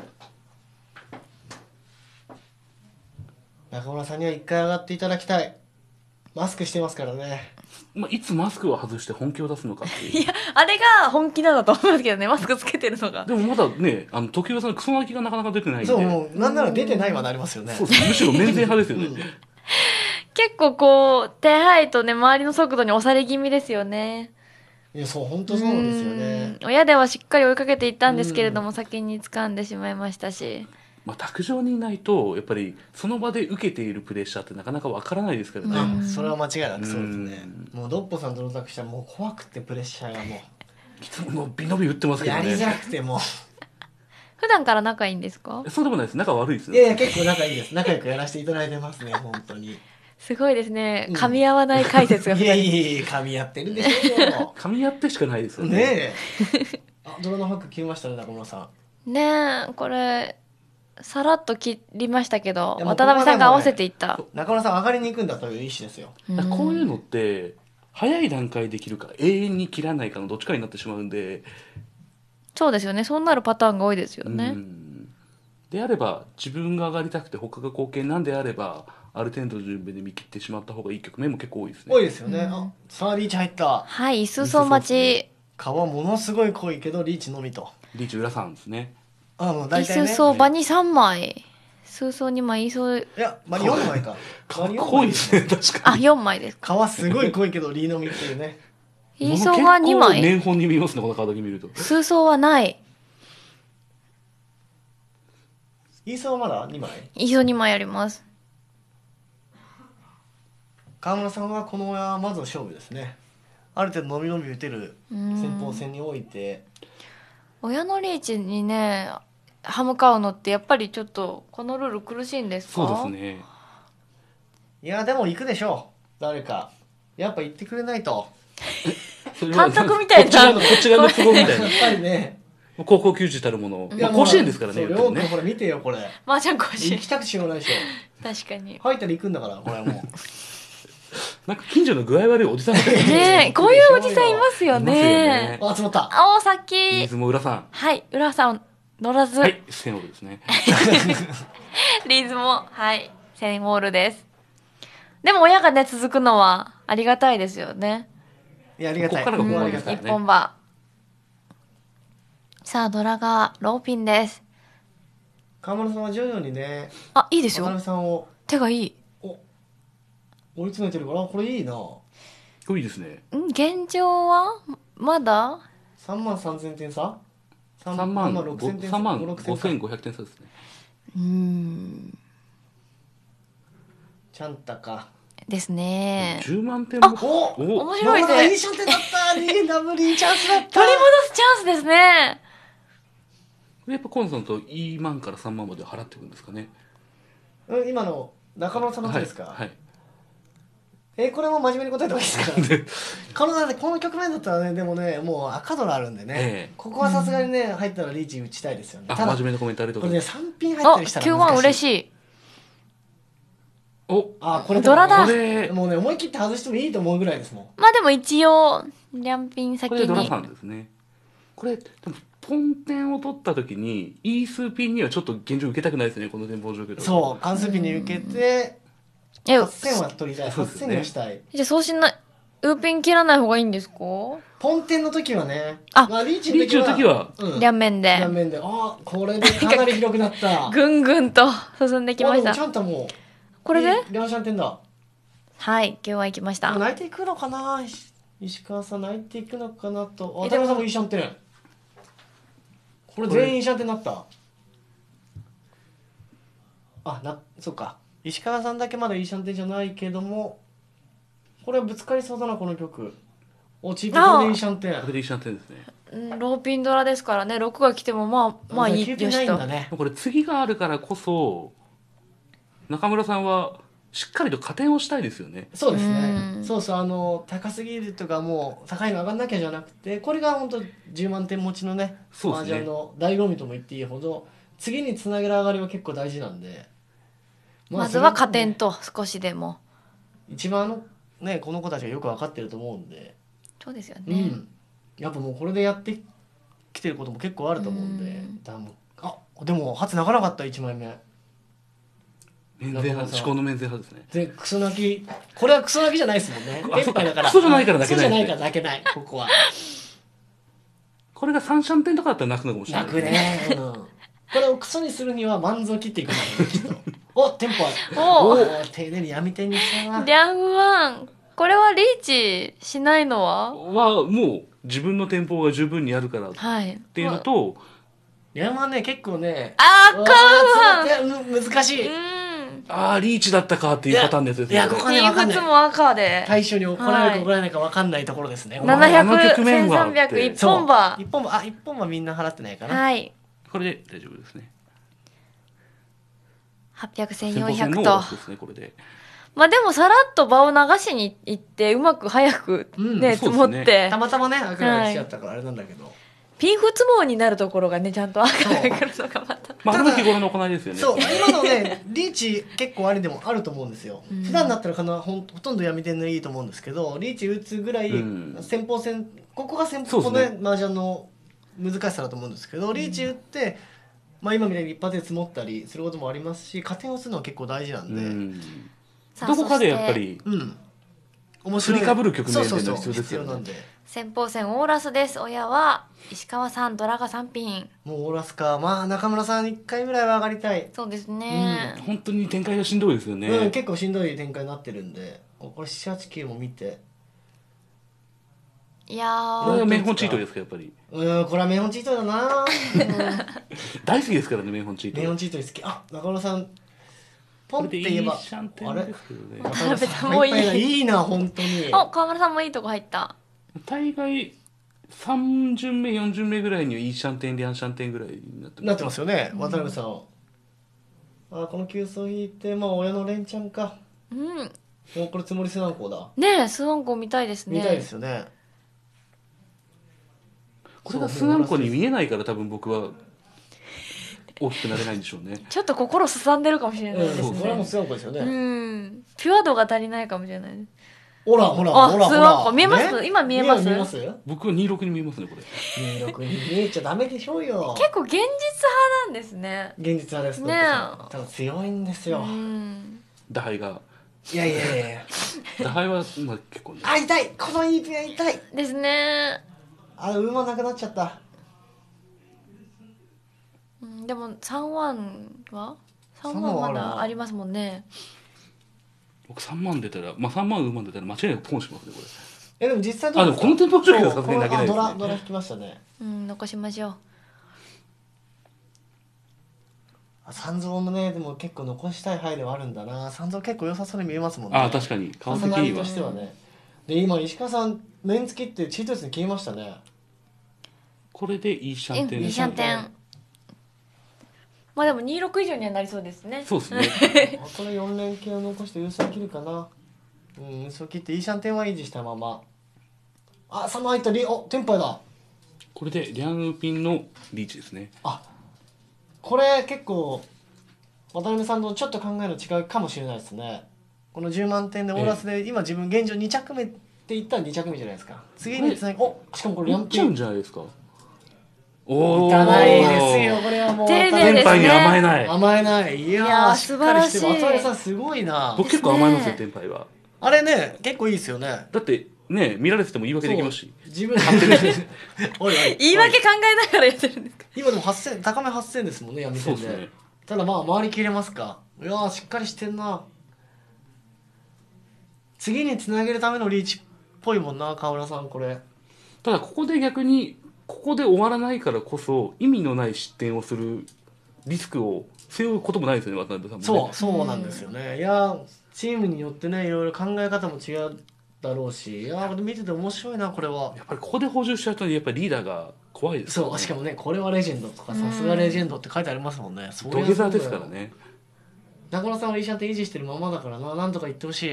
[SPEAKER 2] 中村さんには一回上がっていただきたい。マスクしてますからね。
[SPEAKER 3] いつマスクを外して本気を出すのかっていう。
[SPEAKER 11] いや、あれが本気なんだと思いますけどね、マスクつけてるのが。
[SPEAKER 3] でもまだね、時計さんクソ泣きがなかなか出てないんで。
[SPEAKER 2] そう、もうなんなら出てないまでありますよね。
[SPEAKER 3] そうです。むしろ免税派ですよね。
[SPEAKER 11] 結構手配とね、周りの速度に押され気味ですよね。
[SPEAKER 2] いや、そう、本当そうですよね。
[SPEAKER 11] 親ではしっかり追いかけていったんですけれども、先に掴んでしまいましたし。
[SPEAKER 3] 卓上にいないとやっぱりその場で受けているプレッシャーってなかなかわからないですからね。
[SPEAKER 2] それは間違いなくそうですね。もうドッポさんとロタクしたらもう怖くてプレッシャーがもう
[SPEAKER 3] いつも伸び伸び打ってますけどね。
[SPEAKER 2] やりづらくてもう
[SPEAKER 11] 普段から仲いいんですか？
[SPEAKER 3] そうでもないです。仲悪いですよ。
[SPEAKER 2] いやいや、結構仲いいです。仲良くやらせていただいてますね、本当に。
[SPEAKER 11] すごいですね。噛み合わない解説が。
[SPEAKER 2] いやいやいや、噛み合ってるでしょうよ。
[SPEAKER 3] 噛み合ってしかないですよね。
[SPEAKER 2] ねえ。あ、ドラのファック切りましたね、中村さ
[SPEAKER 11] ん。ねえ、これさらっと切りましたけど、
[SPEAKER 2] いや
[SPEAKER 11] 渡辺さんが合わせていった。
[SPEAKER 2] 中村さん上がりに行くんだという意思ですよ。
[SPEAKER 3] こういうのって早い段階で切るか永遠に切らないかのどっちかになってしまうんで。
[SPEAKER 11] そうですよね。そうなるパターンが多いですよね。
[SPEAKER 3] であれば自分が上がりたくて他が貢献なんであればある程度の順番で見切ってしまった方がいい局面も結構多いですね。
[SPEAKER 2] 多いですよね。あ、さあリーチ入った。
[SPEAKER 11] はい、数層待ち。
[SPEAKER 2] 皮ものすごい濃いけどリーチのみと。
[SPEAKER 3] リーチ裏さんですね。
[SPEAKER 2] あ、もう大体ね。
[SPEAKER 11] 数層場に3枚。数層2枚、いそう。
[SPEAKER 2] いや、場に4枚か。
[SPEAKER 3] 濃いですね、確か
[SPEAKER 11] に。あ、4枚です。
[SPEAKER 2] 皮すごい濃いけどリーのみっていうね。
[SPEAKER 11] い層が2枚。
[SPEAKER 3] 年本に見ますね、このカードに見ると。
[SPEAKER 11] 数層はない。
[SPEAKER 2] イーソーはまだ2枚？
[SPEAKER 11] イーソー2枚あります。
[SPEAKER 2] 川村さんはこの親はまず勝負ですね。ある程度伸び伸び打てる先鋒戦において、
[SPEAKER 11] 親のリーチにね歯向かうのってやっぱりちょっとこのルール苦しいんですか？
[SPEAKER 3] そうですね。
[SPEAKER 2] いやでも行くでしょう。誰かやっぱ言ってくれないと。
[SPEAKER 11] 監督みたいな。
[SPEAKER 3] こっち側の都合みたいな。
[SPEAKER 2] やっぱりね。
[SPEAKER 3] 高校球児たるもの、甲子園ですからね。
[SPEAKER 2] りょうくんこれ見てよこれ。
[SPEAKER 11] まーちゃん甲子園。
[SPEAKER 2] 行きたくしようないでしょ。
[SPEAKER 11] 確かに。
[SPEAKER 2] 入ったら行くんだからこれはもう。
[SPEAKER 3] なんか近所の具合悪いおじさんみたいな。
[SPEAKER 11] ねえ、こういうおじさんいますよね。
[SPEAKER 2] あ、集まった。
[SPEAKER 11] お先。
[SPEAKER 3] リーズも浦さん。
[SPEAKER 11] はい、浦さん乗らず。
[SPEAKER 3] はい、1000オールですね。
[SPEAKER 11] リーズもはい1000オールです。でも親がね続くのはありがたいですよね。
[SPEAKER 2] いやありがたい。
[SPEAKER 3] ここからが本番ですからね。
[SPEAKER 11] 一本場。さあドラがローピンです。
[SPEAKER 2] 川村さんは徐々にね。
[SPEAKER 11] あ、いいですよ。
[SPEAKER 2] 渡辺さんを
[SPEAKER 11] 手がいい。
[SPEAKER 2] 追い詰めてるからこれいいな。
[SPEAKER 3] これいいですね。
[SPEAKER 11] 現状はまだ
[SPEAKER 2] 33000点差
[SPEAKER 3] ？3万5500点差ですね。
[SPEAKER 2] ちゃんたか
[SPEAKER 11] ですね。
[SPEAKER 3] 10万点も。
[SPEAKER 2] お、
[SPEAKER 11] 面白いね。
[SPEAKER 2] いいション点だった。リーダブリーチャンスだった。
[SPEAKER 11] 取り戻すチャンスですね。
[SPEAKER 3] やっぱコンさんと2万から3万まで払っていくんですかね。
[SPEAKER 2] 今の中村さんの手ですか？
[SPEAKER 3] はい。
[SPEAKER 2] これも真面目に答えた方がいいですか？この局面だったらね、でもね、もう赤ドラあるんでね、ここはさすがにね、入ったらリーチ打ちたいですよね。
[SPEAKER 3] 真面目なコメントありがとうございます。
[SPEAKER 2] これね、3ピン入ったりしたら難しい。
[SPEAKER 11] 9万嬉しい。
[SPEAKER 2] これ
[SPEAKER 11] ドラだ。
[SPEAKER 2] もうね、思い切って外してもいいと思うぐらいですもん。
[SPEAKER 11] まあでも一応リャンピン先に。
[SPEAKER 3] これドラさんですね。これでもポンテンを取った時にイースピンにはちょっと現状受けたくないですね、この展望状況で。
[SPEAKER 2] そう、関数ピンに受けて8000は取りたい。8000はしたい。
[SPEAKER 11] じゃあそうしない、ウーピン切らない方がいいんですか？
[SPEAKER 2] ポンテンの時はね、リーチ
[SPEAKER 3] の時は
[SPEAKER 11] 両面で。
[SPEAKER 2] 両面で。あ、これでかなり広くなった。
[SPEAKER 11] ぐんぐんと進んできました。
[SPEAKER 2] ちゃんともう
[SPEAKER 11] これで
[SPEAKER 2] 両者点だ。
[SPEAKER 11] はい、今日は行きました。
[SPEAKER 2] 泣いていくのかな、石川さん泣いていくのかなと。渡辺さんもいいシャンテン。これ全員いいシャンテンになった。そうか。石川さんだけまだいいシャンテンじゃないけども、これはぶつかりそうだな、この曲。チープこれでいいシャンテン。
[SPEAKER 3] これでいいシャンテンですね。
[SPEAKER 11] ローピンドラですからね、6が来てもまあいいよしと。
[SPEAKER 3] これ次があるからこそ中村さんはしっかりと加点をしたいですよね。
[SPEAKER 2] そうですね。そうそう、高すぎるとかもう高いの上がんなきゃじゃなくて、これが本当10万点持ちのね、マージャンの醍醐味とも言っていいほど、次につなげる上がりは結構大事なんで、
[SPEAKER 11] まずは加点と少しでも
[SPEAKER 2] 一番ね、この子たちがよく分かってると思うんで。
[SPEAKER 11] そうですよね。
[SPEAKER 2] やっぱもうこれでやってきてることも結構あると思うんで、でも初泣かなかった1枚目。
[SPEAKER 3] 面前派、至高の面前派ですね。
[SPEAKER 2] で、クソ泣き、これはクソ泣きじゃないですもんね。
[SPEAKER 3] クソじゃないから泣けない。
[SPEAKER 2] クソじゃないから泣けない、ここは。
[SPEAKER 3] これが3シャンテンとかだったら泣くのかもしれない。
[SPEAKER 2] 泣くね。これをクソにするには満足を切っていくんだね、きっと。お、テンポある。丁寧に闇点にしたな。
[SPEAKER 11] リャンワン。 これはリーチしないのは
[SPEAKER 3] もう自分のテンポが十分にあるからっていうのと、
[SPEAKER 2] 山はね結構ね難しい。
[SPEAKER 3] リーチだったかっていうパターンのやつですね。
[SPEAKER 2] いやここはね分かんない。
[SPEAKER 11] いくつも赤で
[SPEAKER 2] 対象に怒られるか怒られないか分かんないところですね。
[SPEAKER 11] 700、1300、一本馬。
[SPEAKER 2] 一本馬みんな払ってないかな。
[SPEAKER 11] はい。
[SPEAKER 3] これで大丈夫ですね。
[SPEAKER 11] 800、1400と。
[SPEAKER 3] ですね、これで。
[SPEAKER 11] まあでもさらっと場を流しに行ってうまく早くね、積もって。
[SPEAKER 2] たまたまね、赤が来ちゃったからあれなんだけど。
[SPEAKER 11] ピンフツモになるところがね、ちゃんと赤が来るのがまた。
[SPEAKER 3] まあ、日頃の行いですよね。
[SPEAKER 2] そう、今のね、リーチ結構ありでもあると思うんですよ。普段だったらほとんど闇天のいいと思うんですけど、リーチ打つぐらい、先鋒戦、ここが先鋒ね、麻雀の難しさだと思うんですけど、リーチ打って、まあ今みたいに一発で積もったりすることもありますし、加点をするのは結構大事なんで。
[SPEAKER 3] どこかでやっぱり、振りかぶる局面っていうのは必要ですよね。
[SPEAKER 11] 先鋒戦オーラスです。親は石川さん、ドラが3品。
[SPEAKER 2] もうオーラスか。まあ中村さん1回ぐらいは上がりたい。
[SPEAKER 11] そうですね。
[SPEAKER 3] 本当に展開がしんどいですよね。
[SPEAKER 2] 結構しんどい展開になってるんで、これ7、8、9も見て。
[SPEAKER 11] いやー。
[SPEAKER 3] これは名本チートですかやっぱり。
[SPEAKER 2] これは名本チートだな。
[SPEAKER 3] 大好きですからね名本チート。
[SPEAKER 2] 名本チート好き。中村さん。ポンって言えば。
[SPEAKER 3] あれですけどね。
[SPEAKER 11] 渡辺さんもいい。
[SPEAKER 2] いいな本当に。
[SPEAKER 11] 川村さんもいいとこ入った。
[SPEAKER 3] 大概3巡目4巡目ぐらいにはいいシャンテンリャンシャンテンぐらいに
[SPEAKER 2] なってますよね。渡辺さん。この急走引いて親の連チャンか。もうこれつもりスワンコだ。
[SPEAKER 11] ねえスワンコ見たいですね。
[SPEAKER 2] 見たいですよね。
[SPEAKER 3] これがスワンコに見えないから多分僕は大きくなれないんでしょうね。
[SPEAKER 11] ちょっと心すさんでるかもしれないですね。
[SPEAKER 2] これもスワンコですよね。
[SPEAKER 11] ピュア度が足りないかもしれない。
[SPEAKER 2] ほらスワンコ
[SPEAKER 11] 見えます？今見えます？
[SPEAKER 3] 僕は26に見えますねこれ。
[SPEAKER 2] 26に見えちゃダメでしょうよ。
[SPEAKER 11] 結構現実派なんですね。
[SPEAKER 2] 現実派ですね。ただ強いんですよ。
[SPEAKER 3] 打敗が。
[SPEAKER 2] いや。
[SPEAKER 3] 打敗は結構ね。
[SPEAKER 2] 痛い。このいいピア痛い。
[SPEAKER 11] ですね。
[SPEAKER 2] 馬なくなっちゃった。
[SPEAKER 11] でも3万は3万まだありますもんね。
[SPEAKER 3] 僕3万出たら3万馬出たら間違いなくポンしますねこ
[SPEAKER 2] れ。でも実際どうですか。
[SPEAKER 3] でもこのテンポ勝利はさすがに投げないですね。
[SPEAKER 2] ドラ引きましたね。
[SPEAKER 11] 残しましょう。
[SPEAKER 2] 三蔵もねでも結構残したい配慮はあるんだな。三蔵結構良さそうに見えますもんね。
[SPEAKER 3] 確かに
[SPEAKER 2] 川崎としてはね。で今石川さん面付きってチートレスに消えましたね。
[SPEAKER 3] これでいいシャンテン。
[SPEAKER 11] いいシャンテン。まあでも26以上にはなりそうですね。
[SPEAKER 3] そうですね。
[SPEAKER 2] これ4連携を残して優勝切るかな。優勝切っていいシャンテンは維持したまま。3万入ったテンパイだ。
[SPEAKER 3] これでリャンウーピンのリーチですね。
[SPEAKER 2] これ結構渡辺さんとちょっと考えの違うかもしれないですね。この10万点でオーラスで今自分現状2着目って言ったら2着目じゃないですか。次につなぎしかもこれ
[SPEAKER 3] リャンピンいっちゃうんじゃないですか。
[SPEAKER 2] いかないですよこれはもう
[SPEAKER 11] 丁寧ですね。
[SPEAKER 3] テンパイに甘えない。
[SPEAKER 2] 甘えない。いや
[SPEAKER 11] 素晴らしい。
[SPEAKER 2] 渡辺さんすごいな。
[SPEAKER 3] 僕結構甘えますよテンパイは。
[SPEAKER 2] あれね結構いいですよね。
[SPEAKER 3] だってね見られてても言い訳できますし。
[SPEAKER 2] 自分
[SPEAKER 11] 言い訳考えながらやってるんですか。
[SPEAKER 2] 今でも8000高め8000ですもんね闇線で。ただ回りきれますか。いやしっかりしてんな。次につなげるためのリーチっぽいもんな川村さんこれ。
[SPEAKER 3] ただここで逆にここで終わらないからこそ意味のない失点をするリスクを背負うこともないですよね渡辺さんもね。
[SPEAKER 2] そうなんですよね。いやチームによってねいろいろ考え方も違うだろうし、いや見てて面白いなこれは。
[SPEAKER 3] やっぱりここで補充しちゃうとやっぱりリーダーが怖いですからね。
[SPEAKER 2] しかもねこれはレジェンドとかさすがレジェンドって書いてありますもんね。
[SPEAKER 3] 土下座ですからね。
[SPEAKER 2] 中野さんはイーシャンテン維持してるままだからなんとか言ってほしい。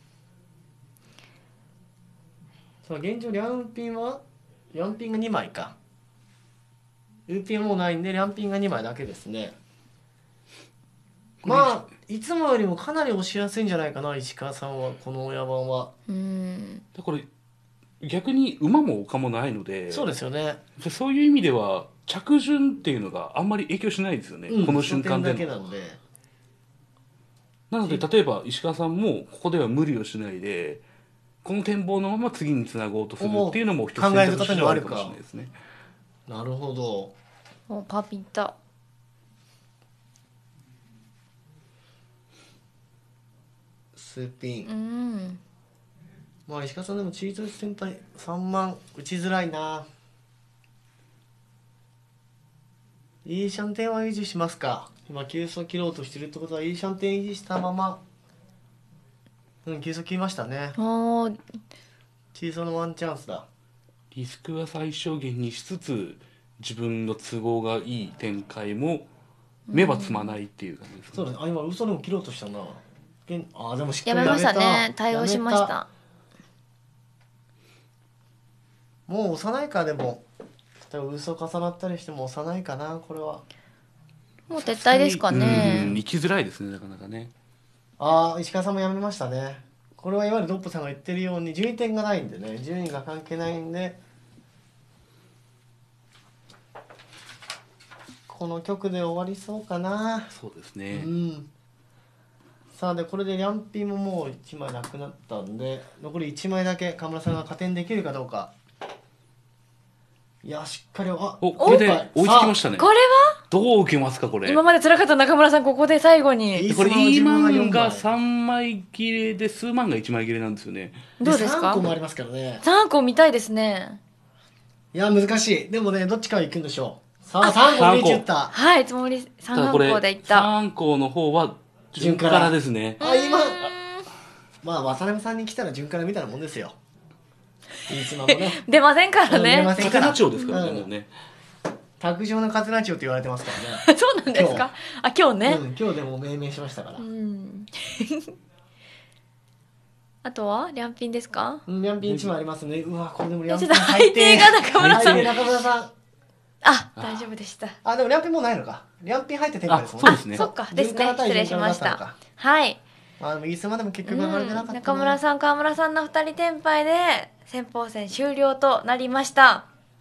[SPEAKER 2] 現状リャンピンが2枚か。ウーピンはもうないんでリャンピンが2枚だけですね。いつもよりもかなり押しやすいんじゃないかな石川さんはこの親番は。
[SPEAKER 3] これ逆に馬も丘もないので。
[SPEAKER 2] そうですよね。
[SPEAKER 3] そういう意味では着順っていうのがあんまり影響しないですよね、この瞬間での。なので例えば石川さんもここでは無理をしないでこの展望のまま次につなごうとするっていうのも一つ選択肢があるかもしれないですね。
[SPEAKER 2] なるほど。
[SPEAKER 11] もうパピッタ
[SPEAKER 2] スピン。 まあ石川さんでもチート先輩3万打ちづらいな。いいシャンテンは維持しますか。今急速切ろうとしてるってことはいいシャンテン維持したまま、急速切りましたね。チーソのワンチャンスだ。
[SPEAKER 3] リスクは最小限にしつつ自分の都合がいい展開も目はつまないっていう感じですね。
[SPEAKER 2] そうです。今嘘でも切ろうとしたな。でもしっかり
[SPEAKER 11] やめましたね。対応しました。
[SPEAKER 2] もう押さないか。でも例えば嘘重なったりしても押さないかな。これは
[SPEAKER 11] もう撤退ですかね。
[SPEAKER 3] 行きづらいですね、なかなかね。
[SPEAKER 2] 石川さんもやめましたね。これはいわゆるドッポさんが言ってるように順位点がないんでね、順位が関係ないんで、この局で終わりそうかな。
[SPEAKER 3] そうですね。
[SPEAKER 2] さあでこれでリャンピンももう1枚なくなったんで、残り1枚だけ河村さんが加点できるかどうか。いやしっかり
[SPEAKER 3] これで追いつきましたね。
[SPEAKER 11] これは
[SPEAKER 3] どう受けますかこれ。
[SPEAKER 11] 今まで辛かった中村さん、ここで最後に
[SPEAKER 3] これ2万が3枚切れで数万が1枚切れなんですよね。
[SPEAKER 11] どうですか。
[SPEAKER 2] 3個もありますからね。
[SPEAKER 11] 3個見たいですね。
[SPEAKER 2] いや難しい。でもねどっちから行くんでしょう。さあ3個リーチ打った。
[SPEAKER 11] はい、つもり3個でいった。
[SPEAKER 3] 3個の方は順からですね。
[SPEAKER 2] 今まあ渡辺さんに来たら順からみたいなもんですよ。いつもね
[SPEAKER 11] 出ませんからね。
[SPEAKER 3] カテナチオですからね、もうね。
[SPEAKER 2] 卓上のカテナチオって言われてますからね。
[SPEAKER 11] そうなんですか。今日ね。
[SPEAKER 2] 今日でも命名しましたから。
[SPEAKER 11] あとはリャンピンですか。
[SPEAKER 2] リャンピン1枚ありますね。うわこれでもリャンピン
[SPEAKER 11] ちょっと配定が中村さん。
[SPEAKER 2] 中村さん。
[SPEAKER 11] 大丈夫でした。
[SPEAKER 2] でもリャンピンもうないのか。リャンピン入って展開ですもん
[SPEAKER 3] ね。そうですね。
[SPEAKER 11] そっかですね。失礼しました。はい。
[SPEAKER 2] でもいつまでも結局上がれてなかった。
[SPEAKER 11] 中村さん、川村さんの2人転敗で先鋒戦終了となりました。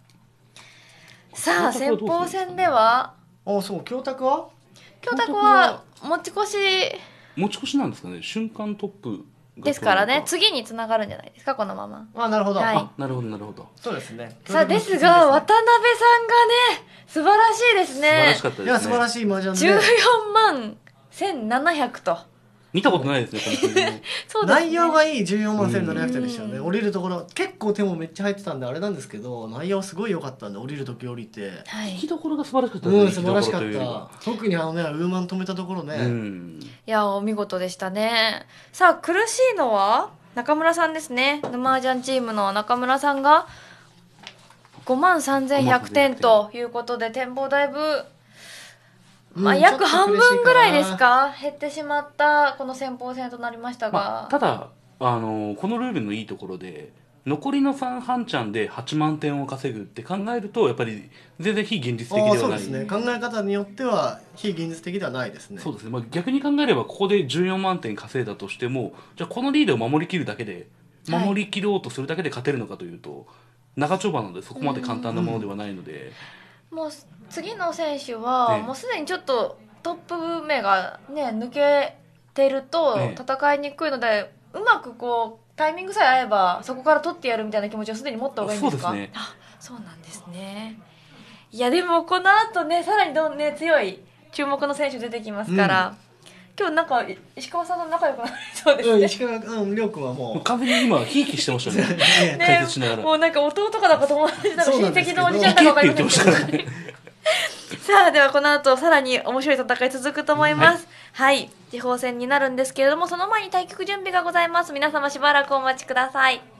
[SPEAKER 11] さあ先鋒戦では
[SPEAKER 2] そう教託は
[SPEAKER 11] 持ち
[SPEAKER 3] 越しなんですかね。瞬間トップ
[SPEAKER 11] ですからね、次につながるんじゃないですか、このまま。
[SPEAKER 2] なるほど。
[SPEAKER 3] なるほどなるほど。
[SPEAKER 2] そうですね。
[SPEAKER 11] さあですが渡辺さんがね素晴らしいですね。
[SPEAKER 3] 素晴らしかったですね。
[SPEAKER 2] いや素晴らしい麻雀
[SPEAKER 11] で14万1700と。
[SPEAKER 3] 見たことないですね、この数字ね。
[SPEAKER 11] そうですね。
[SPEAKER 2] 内容がいい14万1700点でしたよね。降りるところ結構手もめっちゃ入ってたんであれなんですけど、内容すごい良かったんで降りる時降りて、
[SPEAKER 3] 引きどころが素晴らしかったですね。
[SPEAKER 2] 素晴らしかった。特にウーマン止めたところね。
[SPEAKER 11] いやお見事でしたね。さあ苦しいのは中村さんですね。沼麻雀チームの中村さんが5万3100点ということで、展望だいぶ約半分ぐらいですか、減ってしまったこの先鋒戦となりましたが、
[SPEAKER 3] ただこのルールのいいところで残りの3半チャンで8万点を稼ぐって考えるとやっぱり全然非現実的ではない。
[SPEAKER 2] そうですね。考え方によっては非現実的ではないですね。
[SPEAKER 3] そうですね。逆に考えればここで14万点稼いだとしても、じゃあこのリードを守りきるだけで、守りきろうとするだけで勝てるのかというと長丁場なのでそこまで簡単なものではないので、
[SPEAKER 11] もう次の選手はもうすでにちょっとトップ目がね抜けてると戦いにくいので、うまくタイミングさえ合えばそこから取ってやるみたいな気持ちをすでに持った方がいいんですか。
[SPEAKER 3] そうですね。
[SPEAKER 11] そうなんですね。いやでもこの後ねさらに強い注目の選手出てきますから、今日なんか石川さんの仲良くなりそうですね。
[SPEAKER 2] 石川亮君はもう
[SPEAKER 3] 完全に今ひいきしてましたね。解説しながら。
[SPEAKER 11] もうなんか弟かなんか友達なの親戚のおじちゃんか分かりませんけど。さあではこの後さらに面白い戦い続くと思います。はい、次鋒戦になるんですけれども、その前に対局準備がございます。皆様しばらくお待ちください。